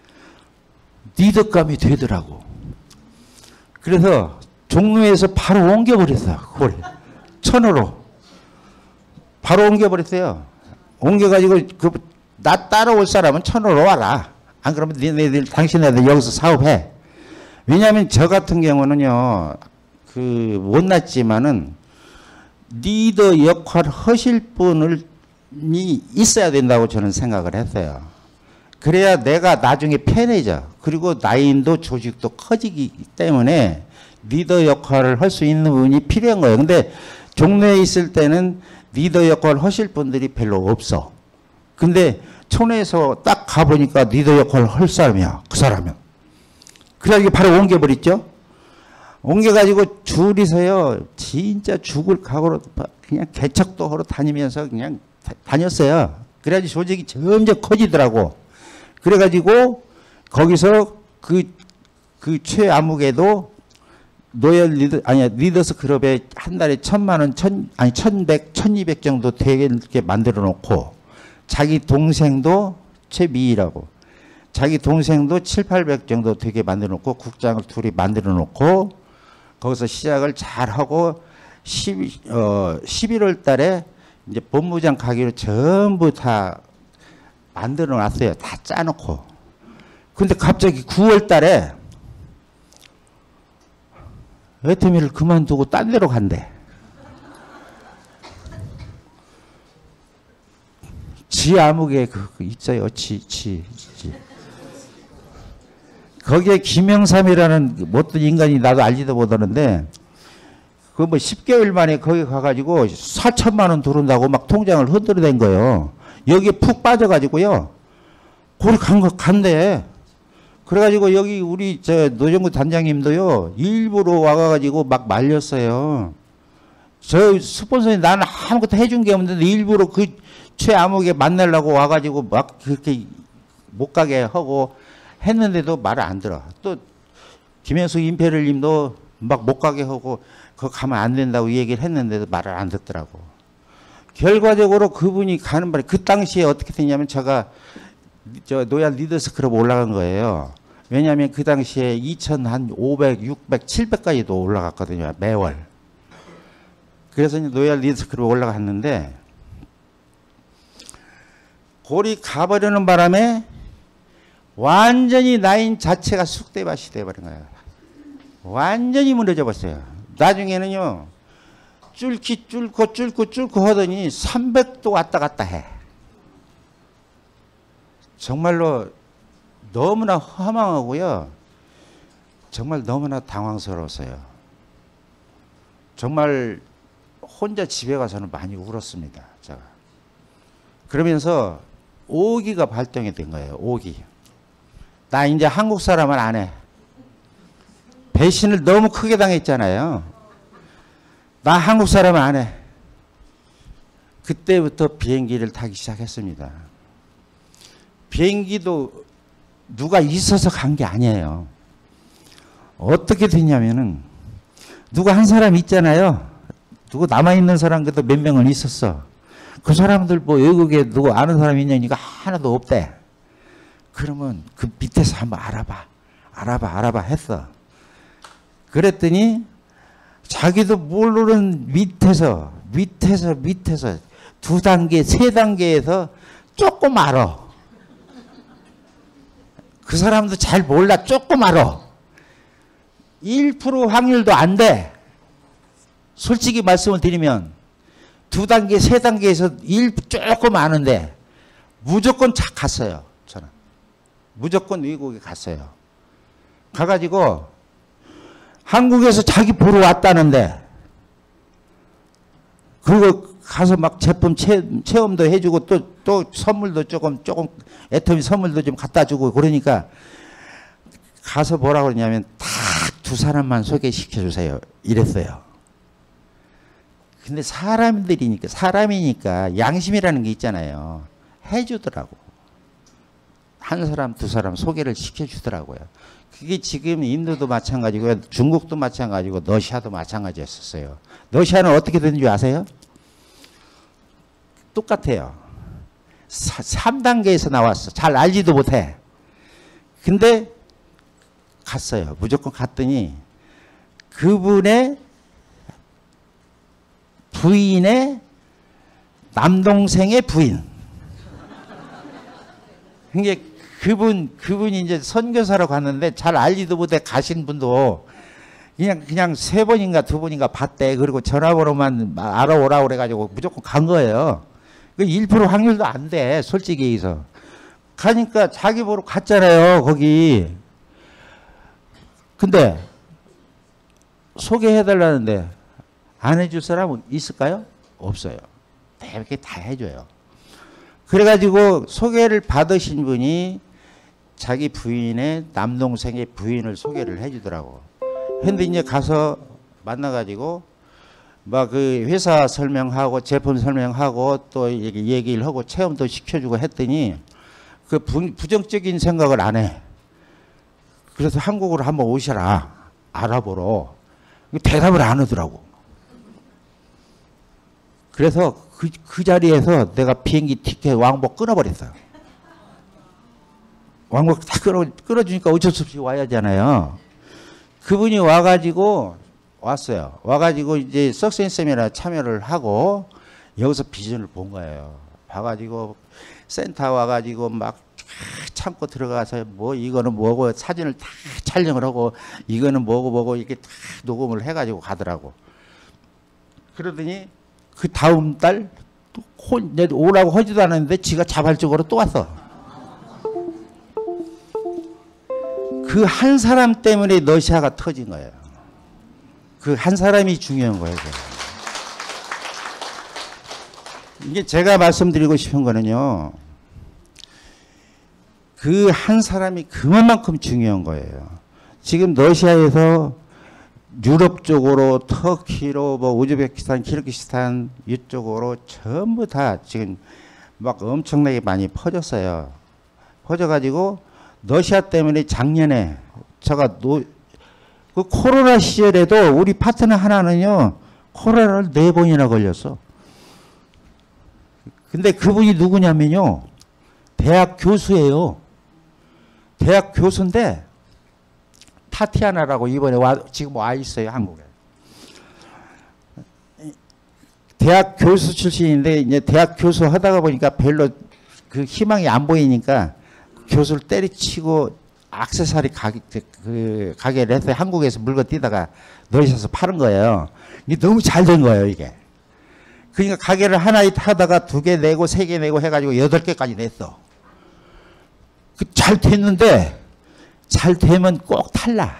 리더감이 되더라고. 그래서 종로에서 바로 옮겨버렸어요. 그걸 천으로 바로 옮겨버렸어요. 옮겨가지고 그 나 따라올 사람은 천으로 와라. 안 그러면 니네들 당신네들 여기서 사업해. 왜냐하면 저 같은 경우는요, 그 못났지만은 리더 역할 하실 분이 있어야 된다고 저는 생각을 했어요. 그래야 내가 나중에 편해져. 그리고 나인도 조직도 커지기 때문에 리더 역할을 할 수 있는 분이 필요한 거예요. 근데 종로에 있을 때는 리더 역할을 하실 분들이 별로 없어. 근데 촌에서 딱 가보니까 리더 역할을 할 사람이야. 그 사람은. 그래가지고 바로 옮겨버렸죠. 옮겨가지고 줄이서요. 진짜 죽을 각오로 그냥 개척도 하러 다니면서 그냥 다, 다녔어요. 그래가지고 조직이 점점 커지더라고. 그래가지고 거기서 그, 그 최암흑에도 노열 리더, 아니야, 리더스 클럽에 한 달에 천만 원, 천, 아니, 천백, 천이백 정도 되게 만들어 놓고, 자기 동생도 최미희라고, 자기 동생도 칠팔백 정도 되게 만들어 놓고, 국장을 둘이 만들어 놓고, 거기서 시작을 잘 하고, 십, 어, 십일월 달에 이제 본부장 가기로 전부 다 만들어 놨어요. 다 짜놓고. 근데 갑자기 구월 달에 애터미를 그만두고 딴 데로 간대. 지 암흑에 그, 그 있어요. 지, 지, 지. 거기에 김영삼이라는 못된 인간이 나도 알지도 못하는데 그 뭐 십 개월 만에 거기 가가지고 사천만 원 들어온다고 막 통장을 흔들어댄 거예요. 여기에 푹 빠져가지고요. 거기 간 거, 간대. 그래가지고 여기 우리 저 노정구 단장님도요 일부러 와가지고 막 말렸어요. 저 스폰서님 나는 아무것도 해준 게 없는데 일부러 그 최암흑에 만나려고 와가지고 막 그렇게 못 가게 하고 했는데도 말을 안 들어. 또 김현숙 임페리얼님도 막 못 가게 하고 그거 가면 안 된다고 얘기를 했는데도 말을 안 듣더라고. 결과적으로 그분이 가는 말에 그 당시에 어떻게 됐냐면 제가 저 노얄 리더스 클럽 올라간 거예요. 왜냐하면 그 당시에 이천오백, 육백, 칠백까지도 올라갔거든요. 매월. 그래서 이제 노얄 리더스 클럽 올라갔는데 골이 가버리는 바람에 완전히 라인 자체가 쑥대밭이 돼버린 거예요. 완전히 무너져 버렸어요. 나중에는요, 뚫기 뚫고 뚫고 뚫고 하더니 삼백 도 왔다 갔다 해. 정말로 너무나 허망하고요. 정말 너무나 당황스러웠어요. 정말 혼자 집에 가서는 많이 울었습니다. 제가. 그러면서 오기가 발동이 된 거예요. 오기. 나 이제 한국 사람은 안 해. 배신을 너무 크게 당했잖아요. 나 한국 사람은 안 해. 그때부터 비행기를 타기 시작했습니다. 비행기도 누가 있어서 간 게 아니에요. 어떻게 됐냐면은 누가 한 사람 있잖아요. 누구 남아있는 사람 그래도 몇 명은 있었어. 그 사람들 뭐 외국에 누구 아는 사람이 있냐니까 하나도 없대. 그러면 그 밑에서 한번 알아봐. 알아봐 알아봐 했어. 그랬더니 자기도 모르는 밑에서 밑에서 밑에서 두 단계 세 단계에서 조금 알아. 그 사람도 잘 몰라. 조금 알아. 일 퍼센트 확률도 안 돼. 솔직히 말씀을 드리면 두 단계 세 단계에서 일 조금 아는데 무조건 자 갔어요. 저는 무조건 외국에 갔어요. 가가지고 한국에서 자기 보러 왔다는데 그리고 가서 막 제품 체, 체험도 해주고 또, 또 선물도 조금 조금 애터미 선물도 좀 갖다 주고 그러니까 가서 뭐라고 그러냐면 딱 두 사람만 소개시켜 주세요 이랬어요. 근데 사람들이니까 사람이니까 양심이라는 게 있잖아요. 해주더라고. 한 사람 두 사람 소개를 시켜주더라고요. 그게 지금 인도도 마찬가지고 중국도 마찬가지고 러시아도 마찬가지였었어요. 러시아는 어떻게 되는지 아세요? 똑같아요. 삼 단계에서 나왔어. 잘 알지도 못해. 근데 갔어요. 무조건 갔더니 그분의 부인의 남동생의 부인. 그게 그분 그분이 이제 선교사로 갔는데 잘 알지도 못해 가신 분도 그냥 그냥 세 번인가 두 번인가 봤대. 그리고 전화번호만 알아오라고 그래가지고 무조건 간 거예요. 그 일 퍼센트 확률도 안 돼. 솔직히 얘기해서. 가니까 자기 보러 갔잖아요. 거기. 근데 소개해달라는데 안 해줄 사람은 있을까요? 없어요. 이렇게 다 해줘요. 그래가지고 소개를 받으신 분이 자기 부인의 남동생의 부인을 소개를 해주더라고. 근데 이제 가서 만나가지고 막 그 회사 설명하고 제품 설명하고 또 얘기, 얘기를 하고 체험도 시켜주고 했더니 그 부, 부정적인 생각을 안 해. 그래서 한국으로 한번 오셔라. 알아보러. 대답을 안 하더라고. 그래서 그, 그 자리에서 내가 비행기 티켓 왕복 끊어버렸어요. 왕복 다 끊어, 끊어주니까 어쩔 수 없이 와야 하잖아요. 그분이 와가지고 왔어요. 와가지고 이제 석션 세미나 참여를 하고 여기서 비전을 본 거예요. 봐가지고 센터 와가지고 막 참고 들어가서 뭐 이거는 뭐고 사진을 다 촬영을 하고 이거는 뭐고 뭐고 이렇게 다 녹음을 해가지고 가더라고. 그러더니 그 다음 달 또 오라고 하지도 않았는데 지가 자발적으로 또 왔어. 그 한 사람 때문에 러시아가 터진 거예요. 그 한 사람이 중요한 거예요. 이게 제가 말씀드리고 싶은 거는요. 그 한 사람이 그만큼 중요한 거예요. 지금 러시아에서 유럽 쪽으로 터키로 뭐 우즈베키스탄, 키르기스탄 이쪽으로 전부 다 지금 막 엄청나게 많이 퍼졌어요. 퍼져가지고 러시아 때문에 작년에 제가 노, 그 코로나 시절에도 우리 파트너 하나는요 코로나를 네 번이나 걸렸어. 근데 그분이 누구냐면요 대학 교수예요. 대학 교수인데 타티아나라고 이번에 와, 지금 와 있어요 한국에. 대학 교수 출신인데 이제 대학 교수 하다가 보니까 별로 그 희망이 안 보이니까 교수를 때리치고 액세서리 가게, 그 가게를 해서 한국에서 물건 띄다가 넣으셔서 파는 거예요. 이게 너무 잘 된 거예요, 이게. 그러니까 가게를 하나 하다가 두 개 내고 세 개 내고 해가지고 여덟 개까지 냈어. 그 잘 됐는데 잘 되면 꼭 탈라.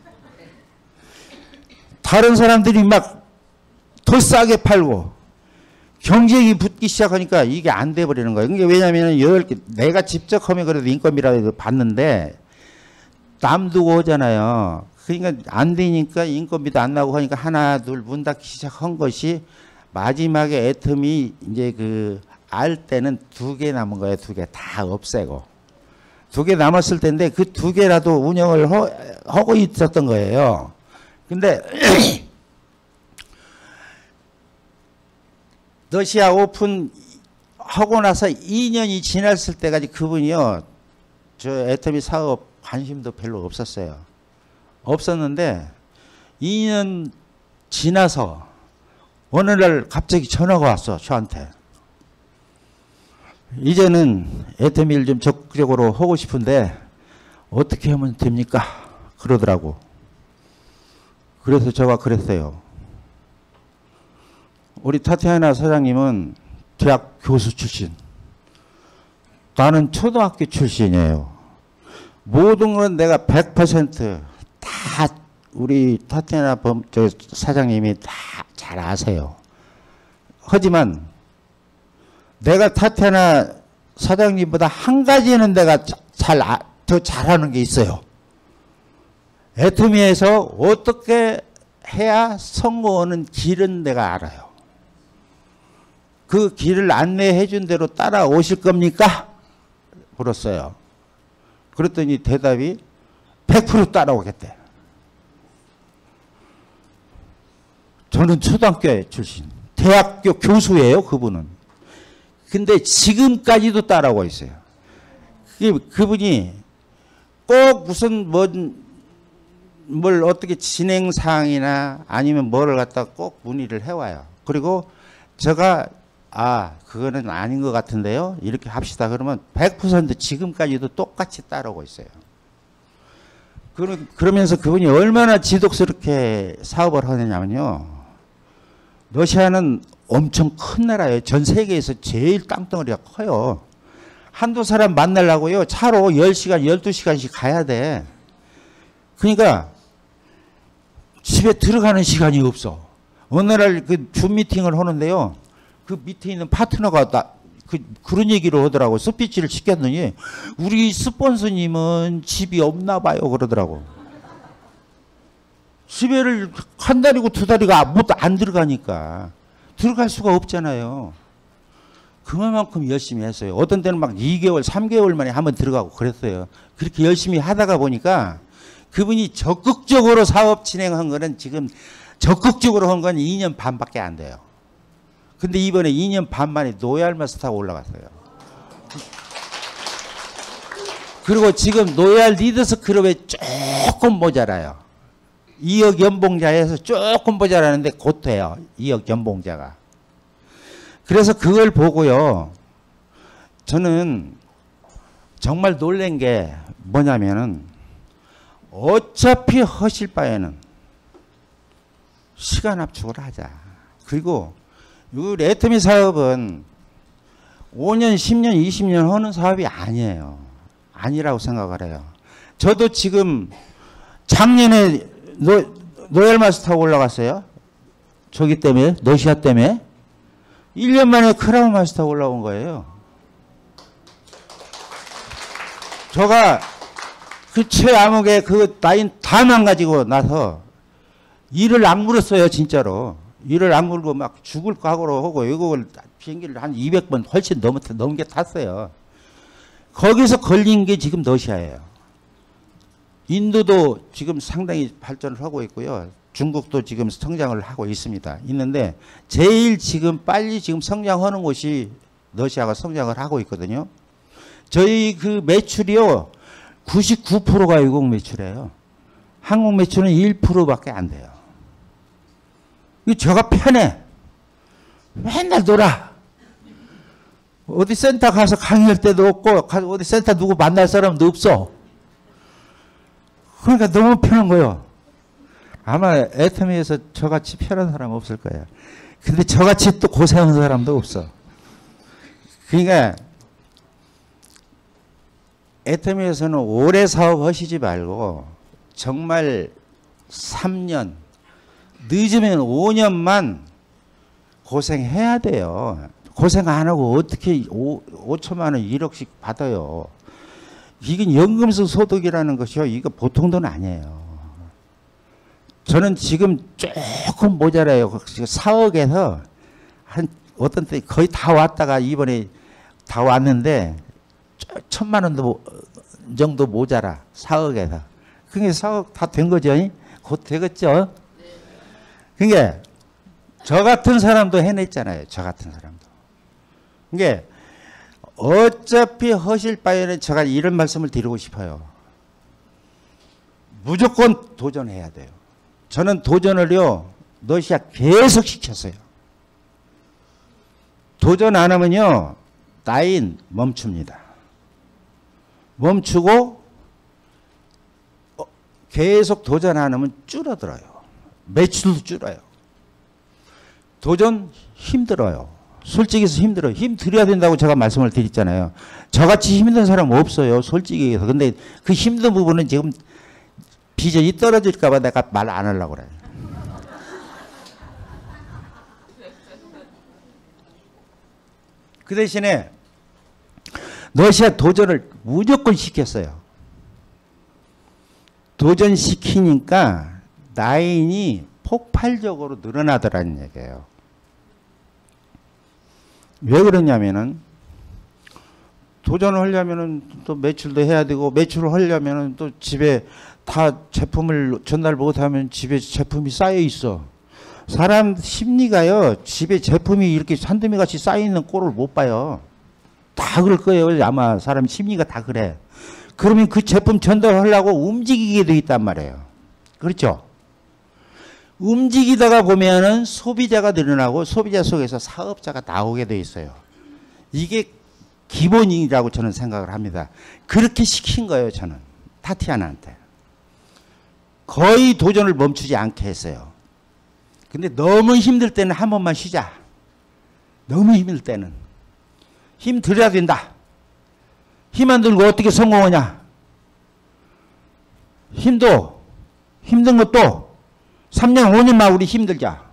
다른 사람들이 막 더 싸게 팔고 경쟁이 붙기 시작하니까 이게 안 돼 버리는 거예요. 그게 왜냐하면 여덟 개 내가 직접 하면 그래도 인건비라도 받는데 남 두고 오잖아요. 그러니까 안 되니까 인건비도 안 나고 하니까 하나 둘 문 닫기 시작한 것이 마지막에 애텀이 이제 그 알 때는 두 개 남은 거예요. 두 개 다 없애고 두 개 남았을 텐데 그 두 개라도 운영을 허, 하고 있었던 거예요. 근데 러시아 오픈 하고 나서 이 년이 지났을 때까지 그분이요, 저 애터미 사업 관심도 별로 없었어요. 없었는데 이 년 지나서 어느 날 갑자기 전화가 왔어, 저한테. 이제는 애터미 일 좀 적극적으로 하고 싶은데 어떻게 하면 됩니까? 그러더라고. 그래서 제가 그랬어요. 우리 타티아나 사장님은 대학 교수 출신. 나는 초등학교 출신이에요. 모든 건 내가 백 퍼센트 다 우리 타티아나 범, 저 사장님이 다 잘 아세요. 하지만 내가 타티아나 사장님보다 한 가지는 내가 잘, 아, 더 잘하는 게 있어요. 애터미에서 어떻게 해야 성공하는 길은 내가 알아요. 그 길을 안내해 준 대로 따라오실 겁니까? 물었어요. 그랬더니 대답이 백 퍼센트 따라오겠대. 저는 초등학교 출신, 대학교 교수예요, 그분은. 근데 지금까지도 따라오고 있어요. 그분이 꼭 무슨 뭔, 뭘 어떻게 진행사항이나 아니면 뭐를 갖다가 꼭 문의를 해와요. 그리고 제가 아, 그거는 아닌 것 같은데요, 이렇게 합시다 그러면 백 퍼센트 지금까지도 똑같이 따라오고 있어요. 그러면서 그분이 얼마나 지독스럽게 사업을 하느냐면요, 러시아는 엄청 큰 나라예요. 전 세계에서 제일 땅덩어리가 커요. 한두 사람 만나려고요, 차로 열 시간, 열두 시간씩 가야 돼. 그러니까 집에 들어가는 시간이 없어. 어느 날 그 줌 미팅을 하는데요, 그 밑에 있는 파트너가 나, 그, 그런 얘기를 하더라고. 스피치를 시켰더니 우리 스폰서님은 집이 없나 봐요 그러더라고. 집에를 한 달이고 두 달이고 못 안 들어가니까 들어갈 수가 없잖아요. 그만큼 열심히 했어요. 어떤 때는 막 이 개월, 삼 개월 만에 한번 들어가고 그랬어요. 그렇게 열심히 하다가 보니까 그분이 적극적으로 사업 진행한 거는 지금 적극적으로 한 건 이 년 반밖에 안 돼요. 근데 이번에 이 년 반 만에 노얄마스 타고 올라갔어요. 그리고 지금 노얄 리더스 클럽에 조금 모자라요. 이억 연봉자에서 조금 모자라는데 곧 돼요. 이억 연봉자가. 그래서 그걸 보고요, 저는 정말 놀란 게 뭐냐면은 어차피 하실 바에는 시간 압축을 하자. 그리고 이 애터미 사업은 오 년, 십 년, 이십 년 하는 사업이 아니에요. 아니라고 생각을 해요. 저도 지금 작년에 노, 노얄마스 타고 올라갔어요. 저기 때문에, 러시아 때문에. 일 년 만에 크라운 마스 타고 올라온 거예요. 제가 그 최암흑에 그 라인 다 망가지고 나서 일을 안 물었어요, 진짜로. 일을 안 물고 막 죽을 각오로 하고 이걸 비행기를 한 이백 번 훨씬 넘, 넘게 탔어요. 거기서 걸린 게 지금 러시아예요. 인도도 지금 상당히 발전을 하고 있고요. 중국도 지금 성장을 하고 있습니다. 있는데 제일 지금 빨리 지금 성장하는 곳이 러시아가 성장을 하고 있거든요. 저희 그 매출이요, 구십구 퍼센트가 외국 매출이에요. 한국 매출은 일 퍼센트밖에 안 돼요. 제가 편해. 맨날 놀아. 어디 센터 가서 강의할 때도 없고 가- 어디 센터 누구 만날 사람도 없어. 그러니까 너무 편한 거예요. 아마 애터미에서 저같이 편한 사람 없을 거예요. 근데 저같이 또 고생한 사람도 없어. 그러니까 애터미에서는 오래 사업하시지 말고 정말 삼 년, 늦으면 오 년만 고생해야 돼요. 고생 안 하고 어떻게 오천만 원, 일억씩 받아요. 이건 연금성 소득이라는 것이요. 이거 보통 돈 아니에요. 저는 지금 조금 모자라요. 사억에서 한 어떤 때 거의 다 왔다가 이번에 다 왔는데 천만 원도 정도 모자라. 사억에서. 그게 사억 다 된 거죠. 곧 되겠죠. 그게 저 같은 사람도 해냈잖아요. 저 같은 사람도. 이게 어차피 허실 바에는 제가 이런 말씀을 드리고 싶어요. 무조건 도전해야 돼요. 저는 도전을요, 러시아 계속 시켰어요. 도전 안 하면요, 나인 멈춥니다. 멈추고 어, 계속 도전 안 하면 줄어들어요. 매출도 줄어요. 도전 힘들어요. 솔직히 해서 힘들어요. 힘들어야 된다고 제가 말씀을 드렸잖아요. 저같이 힘든 사람 없어요. 솔직히 해서. 근데 그 힘든 부분은 지금 비전이 떨어질까 봐 내가 말 안 하려고 그래요. 그 대신에 러시아 도전을 무조건 시켰어요. 도전시키니까 나인이 폭발적으로 늘어나더라는 얘기예요. 왜 그러냐면은 도전을 하려면은 또 매출도 해야 되고 매출을 하려면은 또 집에 다 제품을 전달 못하면 집에 제품이 쌓여 있어. 사람 심리가요. 집에 제품이 이렇게 산더미 같이 쌓여 있는 꼴을 못 봐요. 다 그럴 거예요. 아마 사람 심리가 다 그래. 그러면 그 제품 전달하려고 움직이게 돼 있단 말이에요. 그렇죠? 움직이다가 보면은 소비자가 늘어나고 소비자 속에서 사업자가 나오게 돼 있어요. 이게 기본이라고 저는 생각을 합니다. 그렇게 시킨 거예요, 저는. 타티아나한테. 거의 도전을 멈추지 않게 했어요. 근데 너무 힘들 때는 한 번만 쉬자. 너무 힘들 때는. 힘 들여야 된다. 힘 안 들고 어떻게 성공하냐. 힘도, 힘든 것도 삼 년, 오 년만 우리 힘들자.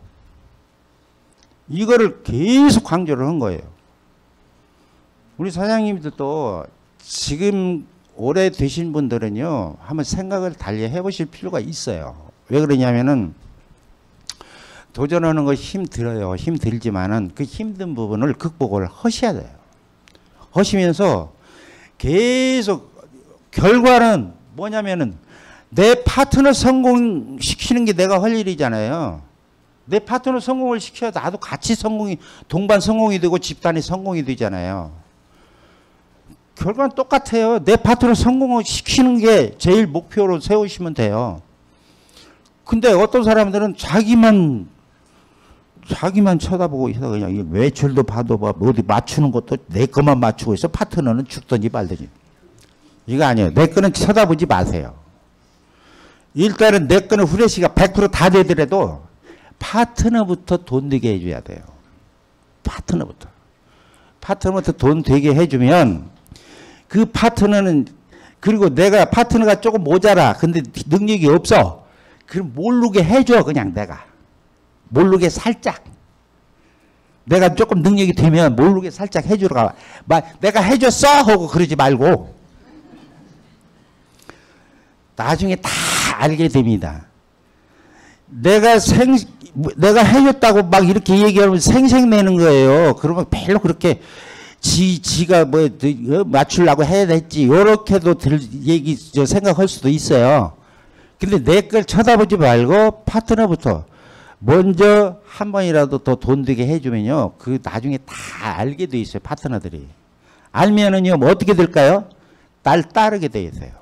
이거를 계속 강조를 한 거예요. 우리 사장님들도 지금 오래 되신 분들은요, 한번 생각을 달리 해보실 필요가 있어요. 왜 그러냐면은, 도전하는 거 힘들어요. 힘들지만은 그 힘든 부분을 극복을 하셔야 돼요. 하시면서 계속 결과는 뭐냐면은, 내 파트너 성공시키는 게 내가 할 일이잖아요. 내 파트너 성공을 시켜야 나도 같이 성공이, 동반 성공이 되고 집단이 성공이 되잖아요. 결과는 똑같아요. 내 파트너 성공을 시키는 게 제일 목표로 세우시면 돼요. 근데 어떤 사람들은 자기만, 자기만 쳐다보고 있어. 그냥 외출도 봐도 봐. 어디 맞추는 것도 내 것만 맞추고 있어. 파트너는 죽든지 말든지. 이거 아니에요. 내 거는 쳐다보지 마세요. 일단은 내 거는 후레쉬가 백 퍼센트 다 되더라도 파트너부터 돈 되게 해줘야 돼요. 파트너부터. 파트너부터 돈 되게 해주면 그 파트너는, 그리고 내가 파트너가 조금 모자라. 근데 능력이 없어. 그럼 모르게 해줘. 그냥 내가. 모르게 살짝. 내가 조금 능력이 되면 모르게 살짝 해주러 가. 막 내가 해줬어 하고 그러지 말고. 나중에 다 알게 됩니다. 내가 생, 내가 해줬다고 막 이렇게 얘기하면 생색내는 거예요. 그러면 별로 그렇게 지, 지가 뭐, 맞추려고 해야 됐지. 요렇게도 들, 얘기, 저 생각할 수도 있어요. 근데 내 걸 쳐다보지 말고 파트너부터 먼저 한 번이라도 더 돈 되게 해주면요. 그 나중에 다 알게 돼 있어요. 파트너들이. 알면은요, 뭐 어떻게 될까요? 날 따르게 돼 있어요.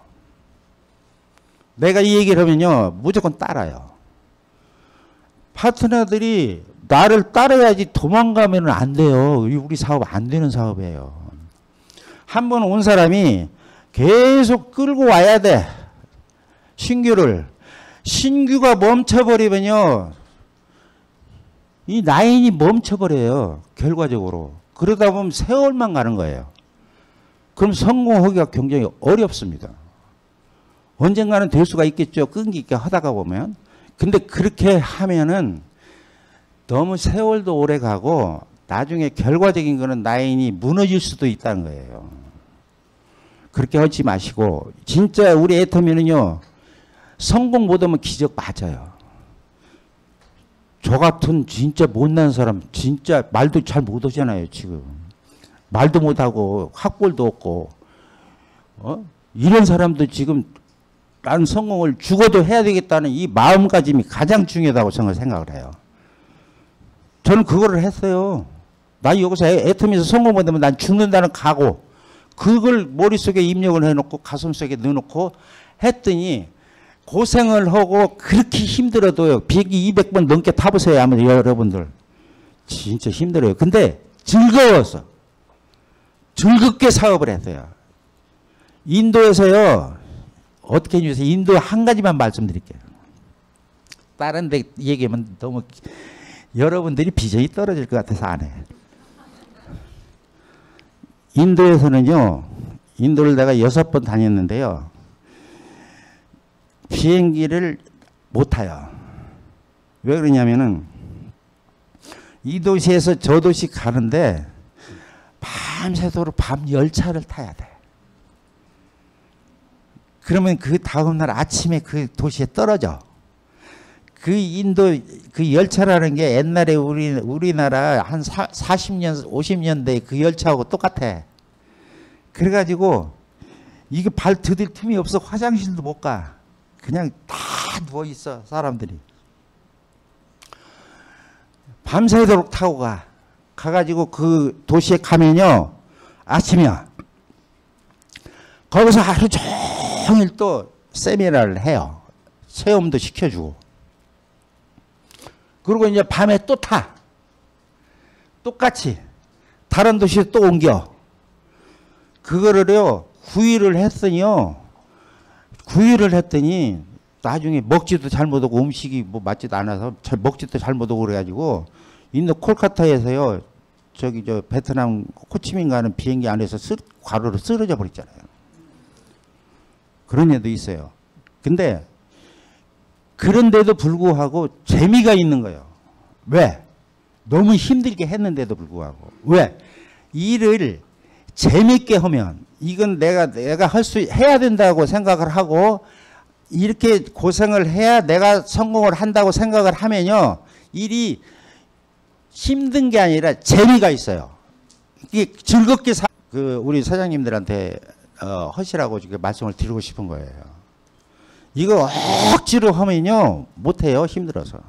내가 이 얘기를 하면요, 무조건 따라요. 파트너들이 나를 따라야지 도망가면 안 돼요. 우리 사업 안 되는 사업이에요. 한 번 온 사람이 계속 끌고 와야 돼. 신규를. 신규가 멈춰버리면요. 이 라인이 멈춰버려요. 결과적으로. 그러다 보면 세월만 가는 거예요. 그럼 성공하기가 굉장히 어렵습니다. 언젠가는 될 수가 있겠죠. 끈기 있게 하다가 보면. 근데 그렇게 하면은 너무 세월도 오래 가고 나중에 결과적인 거는 라인이 무너질 수도 있다는 거예요. 그렇게 하지 마시고 진짜 우리 애터미는요. 성공 못하면 기적 맞아요. 저 같은 진짜 못난 사람 진짜 말도 잘 못하잖아요. 지금. 말도 못하고 학벌도 없고 어? 이런 사람도 지금 난 성공을 죽어도 해야 되겠다는 이 마음가짐이 가장 중요하다고 저는 생각을 해요. 저는 그거를 했어요. 나 여기서 애터미에서 성공 못하면 난 죽는다는 각오. 그걸 머릿속에 입력을 해놓고 가슴속에 넣어놓고 했더니 고생을 하고 그렇게 힘들어도요. 비행기 이백 번 넘게 타보세요. 아마 여러분들. 진짜 힘들어요. 근데 즐거웠어. 즐겁게 사업을 했어요. 인도에서요. 어떻게 해주세요? 인도 한 가지만 말씀드릴게요. 다른 데 얘기하면 너무 여러분들이 비전이 떨어질 것 같아서 안 해. 인도에서는요. 인도를 내가 여섯 번 다녔는데요. 비행기를 못 타요. 왜 그러냐면은 이 도시에서 저 도시 가는데 밤새도록 밤 열차를 타야 돼. 그러면 그 다음날 아침에 그 도시에 떨어져. 그 인도 그 열차라는 게 옛날에 우리 우리나라 한 사, 사십 년 오십 년대 그 열차하고 똑같아. 그래가지고 이게 발 디딜 틈이 없어. 화장실도 못 가. 그냥 다 누워 있어 사람들이. 밤새도록 타고 가. 가가지고 그 도시에 가면요 아침이야. 거기서 하루 종일 또 세미나를 해요. 체험도 시켜주고. 그리고 이제 밤에 또 타. 똑같이 다른 도시에 또 옮겨. 그거를요 구 일을 했더니요. 구 일을 했더니 나중에 먹지도 잘 못하고 음식이 뭐 맞지도 않아서 잘 먹지도 잘 못하고 그래가지고 인도 콜카타에서요 저기 저 베트남 호치민 가는 비행기 안에서 쓰, 과로로 쓰러져 버렸잖아요. 그런 애도 있어요. 근데 그런데도 불구하고 재미가 있는 거예요. 왜? 너무 힘들게 했는데도 불구하고. 왜? 일을 재밌게 하면 이건 내가 내가 할 수 해야 된다고 생각을 하고 이렇게 고생을 해야 내가 성공을 한다고 생각을 하면요. 일이 힘든 게 아니라 재미가 있어요. 이게 즐겁게 사, 그 우리 사장님들한테 어, 하시라고 지금 말씀을 드리고 싶은 거예요. 이거 억지로 하면요. 못해요. 힘들어서.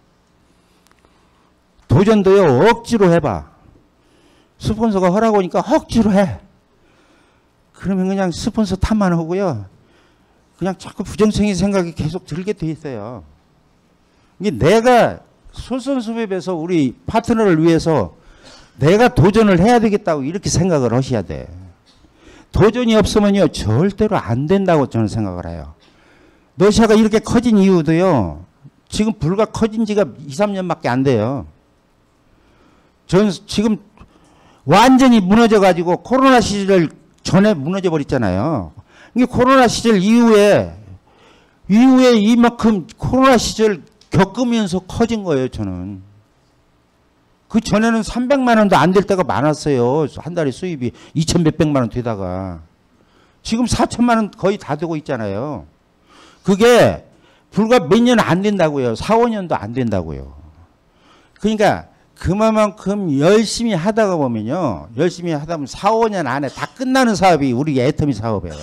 도전도요. 억지로 해봐. 스폰서가 하라고 하니까 억지로 해. 그러면 그냥 스폰서 탓만 하고요. 그냥 자꾸 부정적인 생각이 계속 들게 돼 있어요. 이게 내가 솔선수범해서 우리 파트너를 위해서 내가 도전을 해야 되겠다고 이렇게 생각을 하셔야 돼. 도전이 없으면요. 절대로 안 된다고 저는 생각을 해요. 러시아가 이렇게 커진 이유도요. 지금 불과 커진 지가 이, 삼 년밖에 안 돼요. 전 지금 완전히 무너져 가지고 코로나 시절 전에 무너져 버렸잖아요. 이게 코로나 시절 이후에 이후에 이만큼 코로나 시절 겪으면서 커진 거예요, 저는. 그 전에는 삼백만 원도 안 될 때가 많았어요. 한 달에 수입이 이천 몇백만 원 되다가. 지금 사천만 원 거의 다 되고 있잖아요. 그게 불과 몇 년 안 된다고요. 사, 오 년도 안 된다고요. 그러니까 그만큼 열심히 하다가 보면요. 열심히 하다 보면 사, 오 년 안에 다 끝나는 사업이 우리 애터미 사업이에요.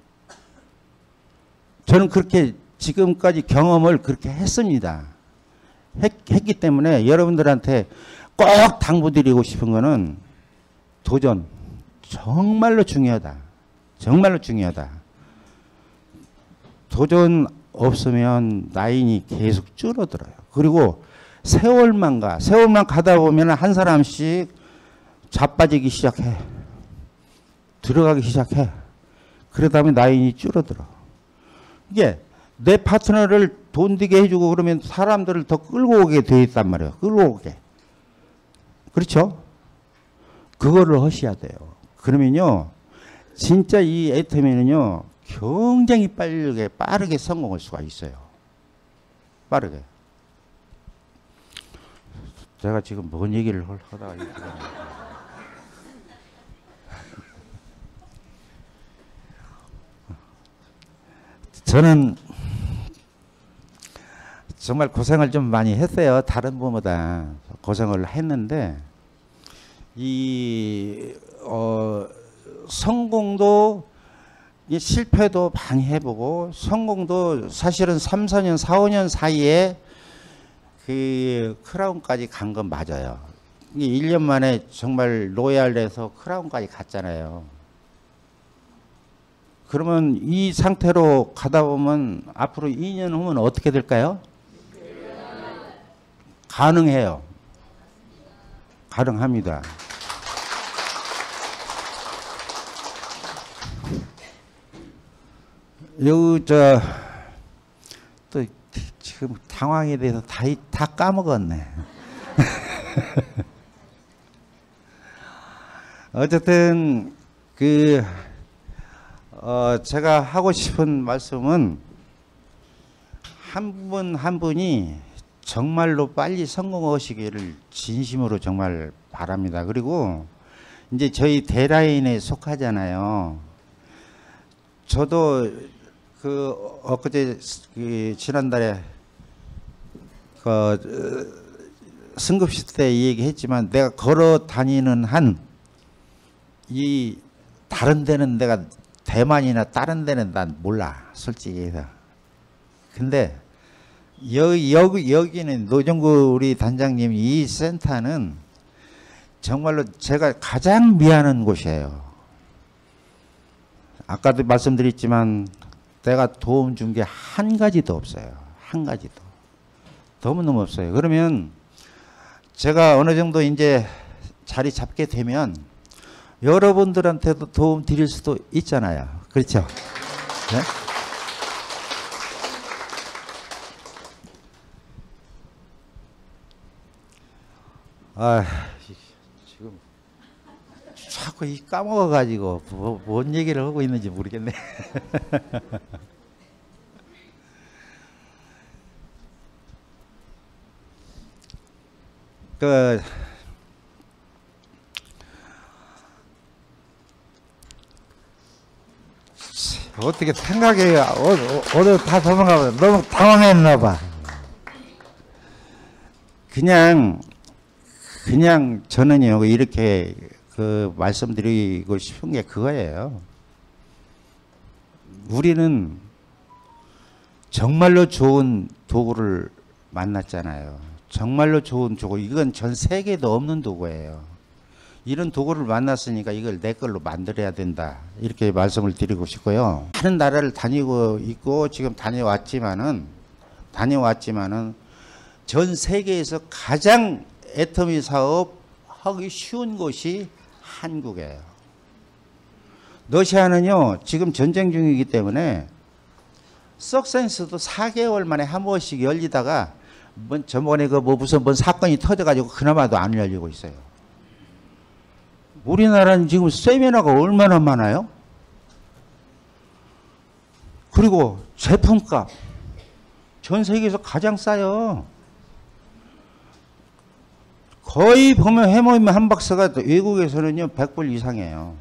저는 그렇게 지금까지 경험을 그렇게 했습니다. 했, 했기 때문에 여러분들한테 꼭 당부드리고 싶은 거는 도전. 정말로 중요하다. 정말로 중요하다. 도전 없으면 라인이 계속 줄어들어요. 그리고 세월만 가. 세월만 가다 보면 한 사람씩 자빠지기 시작해. 들어가기 시작해. 그러다 보면 라인이 줄어들어. 이게 내 파트너를 돈 되게 해주고 그러면 사람들을 더 끌고 오게 돼 있단 말이에요. 끌고 오게. 그렇죠? 그거를 하셔야 돼요. 그러면요, 진짜 이 애터미는요, 굉장히 빠르게, 빠르게 성공할 수가 있어요. 빠르게. 제가 지금 뭔 얘기를 하다가 저는 정말 고생을 좀 많이 했어요. 다른 분보다 고생을 했는데 이 어, 성공도 이 실패도 많이 해보고 성공도 사실은 삼, 사 년, 사, 오 년 사이에 그 크라운까지 간 건 맞아요. 일 년 만에 정말 로얄에서 크라운까지 갔잖아요. 그러면 이 상태로 가다 보면 앞으로 이 년 후면 어떻게 될까요? 가능해요. 가능합니다. 여기 저 또 지금 당황에 대해서 다, 다 까먹었네. 어쨌든 그 어 제가 하고 싶은 말씀은 한 분 한 분이 정말로 빨리 성공하시기를 진심으로 정말 바랍니다. 그리고 이제 저희 대라인에 속하잖아요. 저도 그 엊그제 그 지난달에 그 승급식 때 이 얘기 했지만 내가 걸어 다니는 한 이 다른 데는 내가 대만이나 다른 데는 난 몰라 솔직히 해서. 근데 여기, 여기, 여기는 노정구 우리 단장님 이 센터는 정말로 제가 가장 미안한 곳이에요. 아까도 말씀드렸지만 내가 도움 준 게 한 가지도 없어요. 한 가지도. 너무너무 없어요. 그러면 제가 어느 정도 이제 자리 잡게 되면 여러분들한테도 도움 드릴 수도 있잖아요. 그렇죠? 네? 아, 지금 자꾸 이 까먹어가지고 뭐, 뭔 얘기를 하고 있는지 모르겠네. 그 어떻게 생각해? 어디 다 도망가? 너무 당황했나 봐. 그냥. 그냥 저는요 이렇게 그 말씀드리고 싶은 게 그거예요. 우리는 정말로 좋은 도구를 만났잖아요. 정말로 좋은 도구. 이건 전 세계에도 없는 도구예요. 이런 도구를 만났으니까 이걸 내 걸로 만들어야 된다. 이렇게 말씀을 드리고 싶고요. 다른 나라를 다니고 있고 지금 다녀왔지만은 다녀왔지만은 전 세계에서 가장 애터미 사업 하기 쉬운 곳이 한국이에요. 러시아는요 지금 전쟁 중이기 때문에 석센스도 사 개월 만에 한 번씩 열리다가 뭐 저번에 그 뭐 무슨 뭔 사건이 터져가지고 그나마도 안 열리고 있어요. 우리나라는 지금 세미나가 얼마나 많아요? 그리고 제품값 전 세계에서 가장 싸요. 거의 보면 해모이면 한 박스가 외국에서는요 백 불 이상이에요.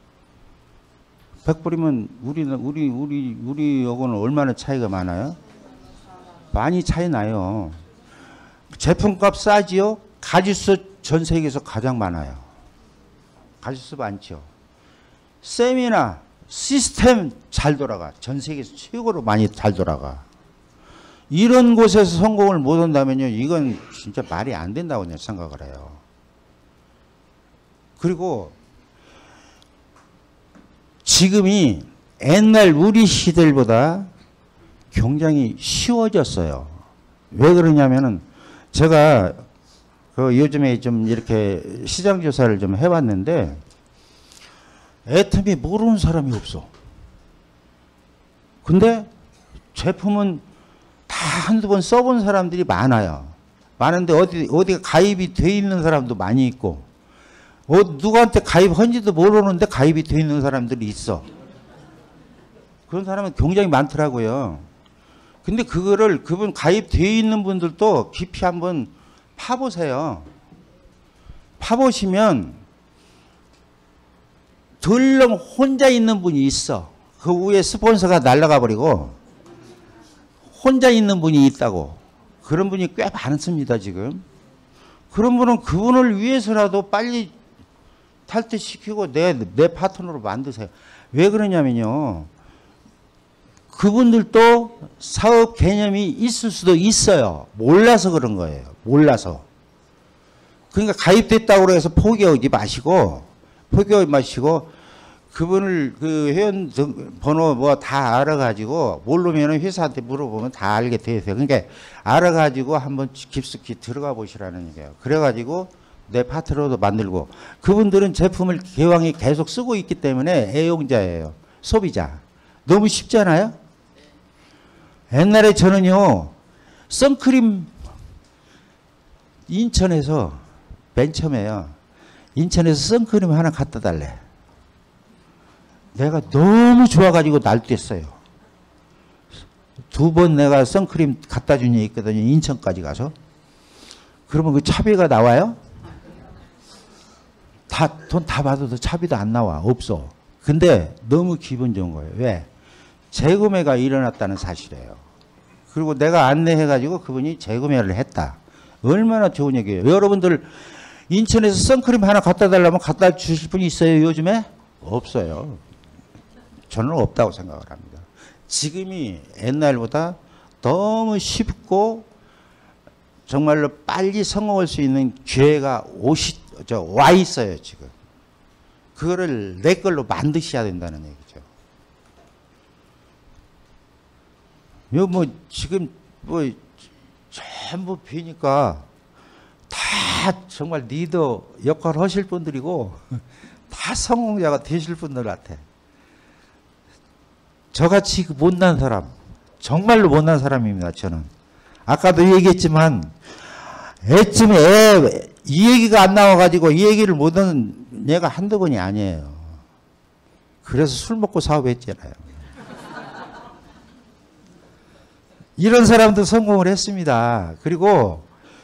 백 불이면 우리는 우리 우리 우리 요거는 얼마나 차이가 많아요? 많이 차이 나요. 제품값 싸지요. 가짓수 전 세계에서 가장 많아요. 가짓수 많죠. 세미나 시스템 잘 돌아가. 전 세계에서 최고로 많이 잘 돌아가. 이런 곳에서 성공을 못 한다면요, 이건 진짜 말이 안 된다고 생각을 해요. 그리고 지금이 옛날 우리 시대보다 굉장히 쉬워졌어요. 왜 그러냐면은 제가 그 요즘에 좀 이렇게 시장 조사를 좀 해봤는데 애터미 모르는 사람이 없어. 근데 제품은 다 한두 번 써본 사람들이 많아요. 많은데 어디 어디 가입이 돼 있는 사람도 많이 있고, 어, 누구한테 가입한지도 모르는데 가입이 돼 있는 사람들이 있어. 그런 사람은 굉장히 많더라고요. 근데 그거를 그분 가입되어 있는 분들도 깊이 한번 파보세요. 파보시면 덜렁 혼자 있는 분이 있어. 그 위에 스폰서가 날아가 버리고 혼자 있는 분이 있다고. 그런 분이 꽤 많습니다, 지금. 그런 분은 그분을 위해서라도 빨리 탈퇴시키고 내, 내 파트너로 만드세요. 왜 그러냐면요. 그분들도 사업 개념이 있을 수도 있어요. 몰라서 그런 거예요. 몰라서. 그러니까 가입됐다고 해서 포기하지 마시고, 포기하지 마시고, 그분을 그 회원 등, 번호 뭐 다 알아가지고, 모르면 회사한테 물어보면 다 알게 되세요. 그러니까 알아가지고 한번 깊숙이 들어가 보시라는 얘기예요. 그래가지고 내 파트너도 만들고, 그분들은 제품을 기왕에 계속 쓰고 있기 때문에 애용자예요. 소비자. 너무 쉽잖아요? 옛날에 저는요, 선크림, 인천에서, 맨 처음에요, 인천에서 선크림 하나 갖다 달래. 내가 너무 좋아가지고 날뛰었어요. 두 번 내가 선크림 갖다 준 게 있거든요, 인천까지 가서. 그러면 그 차비가 나와요? 다, 돈 다 받아도 차비도 안 나와. 없어. 근데 너무 기분 좋은 거예요. 왜? 재구매가 일어났다는 사실이에요. 그리고 내가 안내해가지고 그분이 재구매를 했다. 얼마나 좋은 얘기예요. 여러분들 인천에서 선크림 하나 갖다 달라면 갖다 주실 분이 있어요, 요즘에? 없어요. 저는 없다고 생각을 합니다. 지금이 옛날보다 너무 쉽고 정말로 빨리 성공할 수 있는 기회가 오시, 저, 와 있어요, 지금. 그거를 내 걸로 만드셔야 된다는 얘기죠. 요 뭐 지금 뭐 전부 비니까 다 정말 리더 역할 하실 분들이고 다 성공자가 되실 분들 같아. 저같이 못난 사람, 정말로 못난 사람입니다, 저는. 아까도 얘기했지만 애쯤에 애, 이 얘기가 안 나와가지고 이 얘기를 못하는 얘가 한두 번이 아니에요. 그래서 술 먹고 사업했잖아요. 이런 사람도 성공을 했습니다. 그리고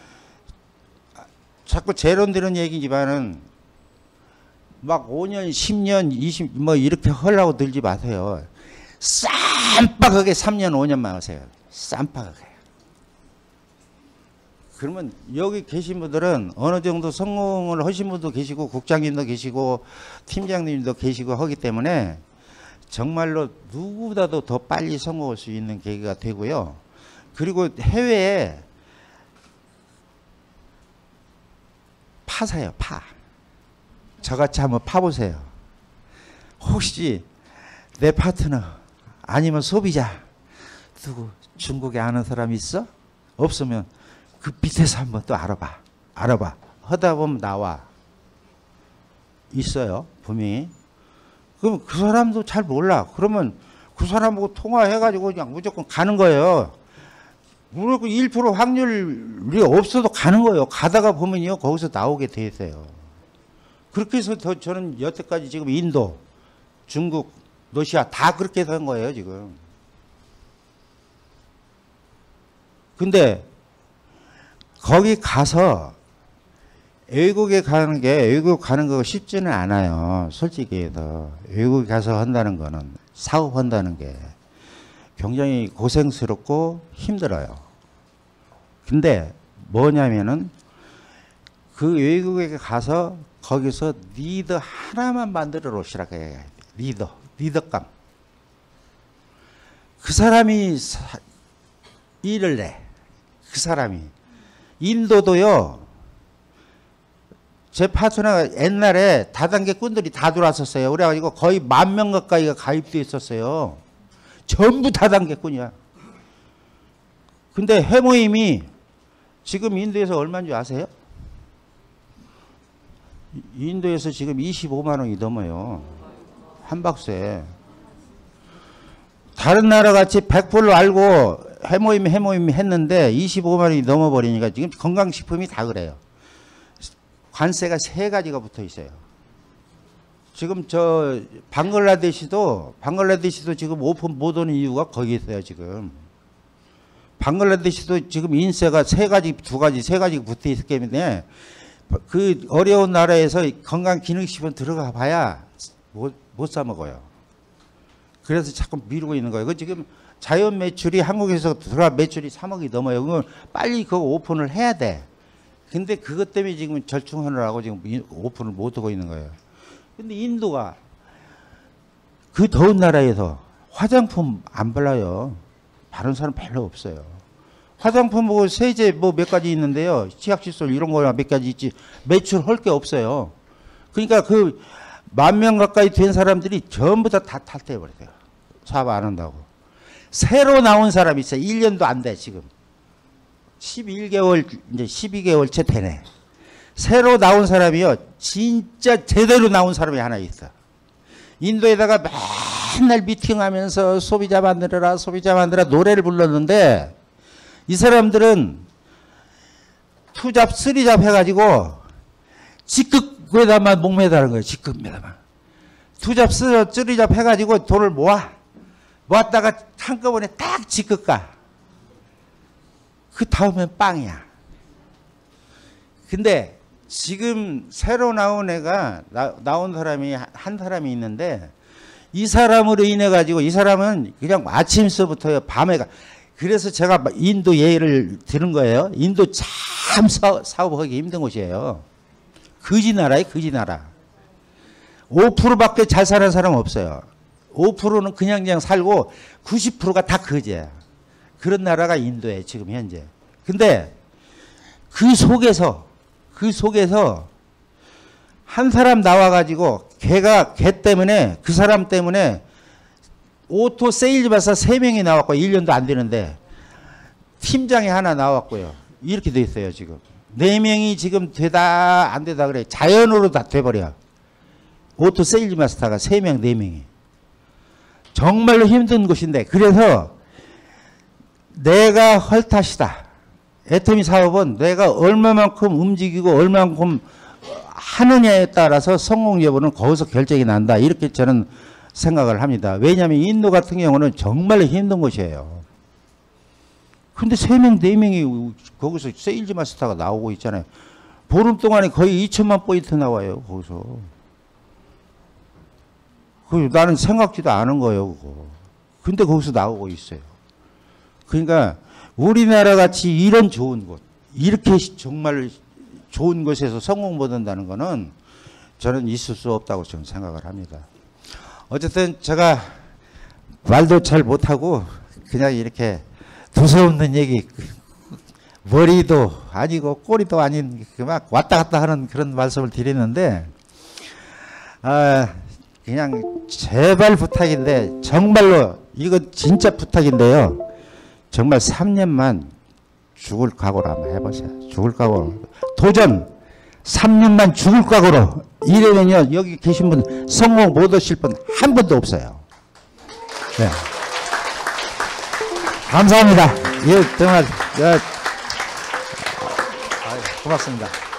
자꾸 재론 드는 얘기지만은 막 오 년, 십 년, 이십 뭐 이렇게 하려고 들지 마세요. 쌈박하게 삼 년, 오 년만 하세요. 쌈박하게. 그러면 여기 계신 분들은 어느 정도 성공을 하신 분도 계시고 국장님도 계시고 팀장님도 계시고 하기 때문에 정말로 누구보다도 더 빨리 성공할 수 있는 계기가 되고요. 그리고 해외에 파세요, 파. 저같이 한번 파보세요. 혹시 내 파트너 아니면 소비자 누구 중국에 아는 사람 있어? 없으면 그 밑에서 한번 또 알아봐. 알아봐. 하다 보면 나와. 있어요, 분명히. 그럼 그 사람도 잘 몰라. 그러면 그 사람하고 통화해가지고 그냥 무조건 가는 거예요. 무조건 일 퍼센트 확률이 없어도 가는 거예요. 가다가 보면요, 거기서 나오게 돼 있어요. 그렇게 해서 더 저는 여태까지 지금 인도, 중국, 러시아 다 그렇게 해서 한 거예요, 지금. 근데 거기 가서 외국에 가는 게, 외국 가는 거 쉽지는 않아요. 솔직히 해서. 외국에 가서 한다는 거는, 사업한다는 게 굉장히 고생스럽고 힘들어요. 근데 뭐냐면은 그 외국에 가서 거기서 리더 하나만 만들어 놓으시라고 해요. 리더, 리더감. 그 사람이 사, 일을 내. 그 사람이. 인도도요, 제 파트너가 옛날에 다단계 꾼들이 다 들어왔었어요. 그래가지고 거의 만 명 가까이가 가입되어 있었어요. 전부 다단계 꾼이야. 근데 회모임이 지금 인도에서 얼마인 줄 아세요? 인도에서 지금 이십오만 원이 넘어요. 한 박스에. 다른 나라 같이 백 불로 알고 해모임 해모임 했는데 이십오만 원이 넘어버리니까 지금 건강식품이 다 그래요. 관세가 세 가지가 붙어 있어요. 지금 저 방글라데시도 방글라데시도 지금 오픈 못 오는 이유가 거기 있어요. 지금 방글라데시도 지금 인세가 세 가지, 두 가지, 세 가지 붙어 있기 때문에 그 어려운 나라에서 건강기능식품 들어가 봐야 못, 못 사 먹어요. 그래서 자꾸 미루고 있는 거예요. 그 지금 자연 매출이 한국에서 들어가 매출이 삼억이 넘어요. 그건 빨리 그거 오픈을 해야 돼. 근데 그것 때문에 지금 절충하느라고 지금 오픈을 못 하고 있는 거예요. 근데 인도가 그 더운 나라에서 화장품 안 발라요. 바른 사람 별로 없어요. 화장품 뭐 세제 뭐 몇 가지 있는데요. 치약칫솔 이런 거 몇 가지 있지 매출 할 게 없어요. 그러니까 그 만 명 가까이 된 사람들이 전부 다 다 탈퇴해버려요. 사업 안 한다고. 새로 나온 사람이 있어요. 일 년도 안 돼 지금. 십일 개월 이제 십이 개월째 되네. 새로 나온 사람이요. 진짜 제대로 나온 사람이 하나 있어. 인도에다가 맨날 미팅하면서 소비자 만들어라 소비자 만들어라 노래를 불렀는데 이 사람들은 투잡 쓰리잡 해가지고 직급에다만 목매다는 거예요. 직급에다만. 투잡 쓰리잡 해가지고 돈을 모아. 모았다가 한꺼번에 딱 직급 가. 그 다음엔 빵이야. 근데 지금 새로 나온 애가 나, 나온 사람이 한 사람이 있는데 이 사람으로 인해 가지고 이 사람은 그냥 아침서부터 밤에 가. 그래서 제가 인도 예를 들은 거예요. 인도 참 사, 사업하기 힘든 곳이에요. 거지 나라에 거지 나라. 오 퍼센트밖에 잘 사는 사람 없어요. 오 퍼센트는 그냥 그냥 살고 구십 퍼센트가 다 거지야. 그런 나라가 인도예요. 지금 현재. 근데 그 속에서 그 속에서 한 사람 나와가지고 걔가 걔 때문에 그 사람 때문에 오토 세일즈 마사 세 명이 나왔고 일 년도 안 되는데 팀장이 하나 나왔고요. 이렇게 돼 있어요 지금. 네 명이 지금 되다 안 되다 그래. 자연으로 다 돼버려. 오토 세일즈 마스터가 세 명, 네 명이. 정말로 힘든 곳인데 그래서 내가 헐 탓이다. 애터미 사업은 내가 얼마만큼 움직이고 얼마만큼 하느냐에 따라서 성공 여부는 거기서 결정이 난다. 이렇게 저는 생각을 합니다. 왜냐하면 인도 같은 경우는 정말로 힘든 곳이에요. 근데 세 명, 네 명이 거기서 세일즈 마스터가 나오고 있잖아요. 보름 동안에 거의 이천만 포인트 나와요. 거기서. 그 나는 생각지도 않은 거예요. 그거. 근데 거기서 나오고 있어요. 그러니까 우리나라 같이 이런 좋은 곳, 이렇게 정말 좋은 곳에서 성공 못 한다는 거는 저는 있을 수 없다고 저는 생각을 합니다. 어쨌든 제가 말도 잘 못하고 그냥 이렇게 두서없는 얘기, 머리도 아니고 꼬리도 아닌 막 왔다 갔다 하는 그런 말씀을 드리는데 아 그냥 제발 부탁인데 정말로 이거 진짜 부탁인데요. 정말 삼 년만 죽을 각오로 한번 해보세요. 죽을 각오로. 도전! 삼 년만 죽을 각오로. 이러면요, 여기 계신 분, 성공 못 하실 분 한 분도 없어요. 네. 감사합니다. 예, 정말, 예, 고맙습니다.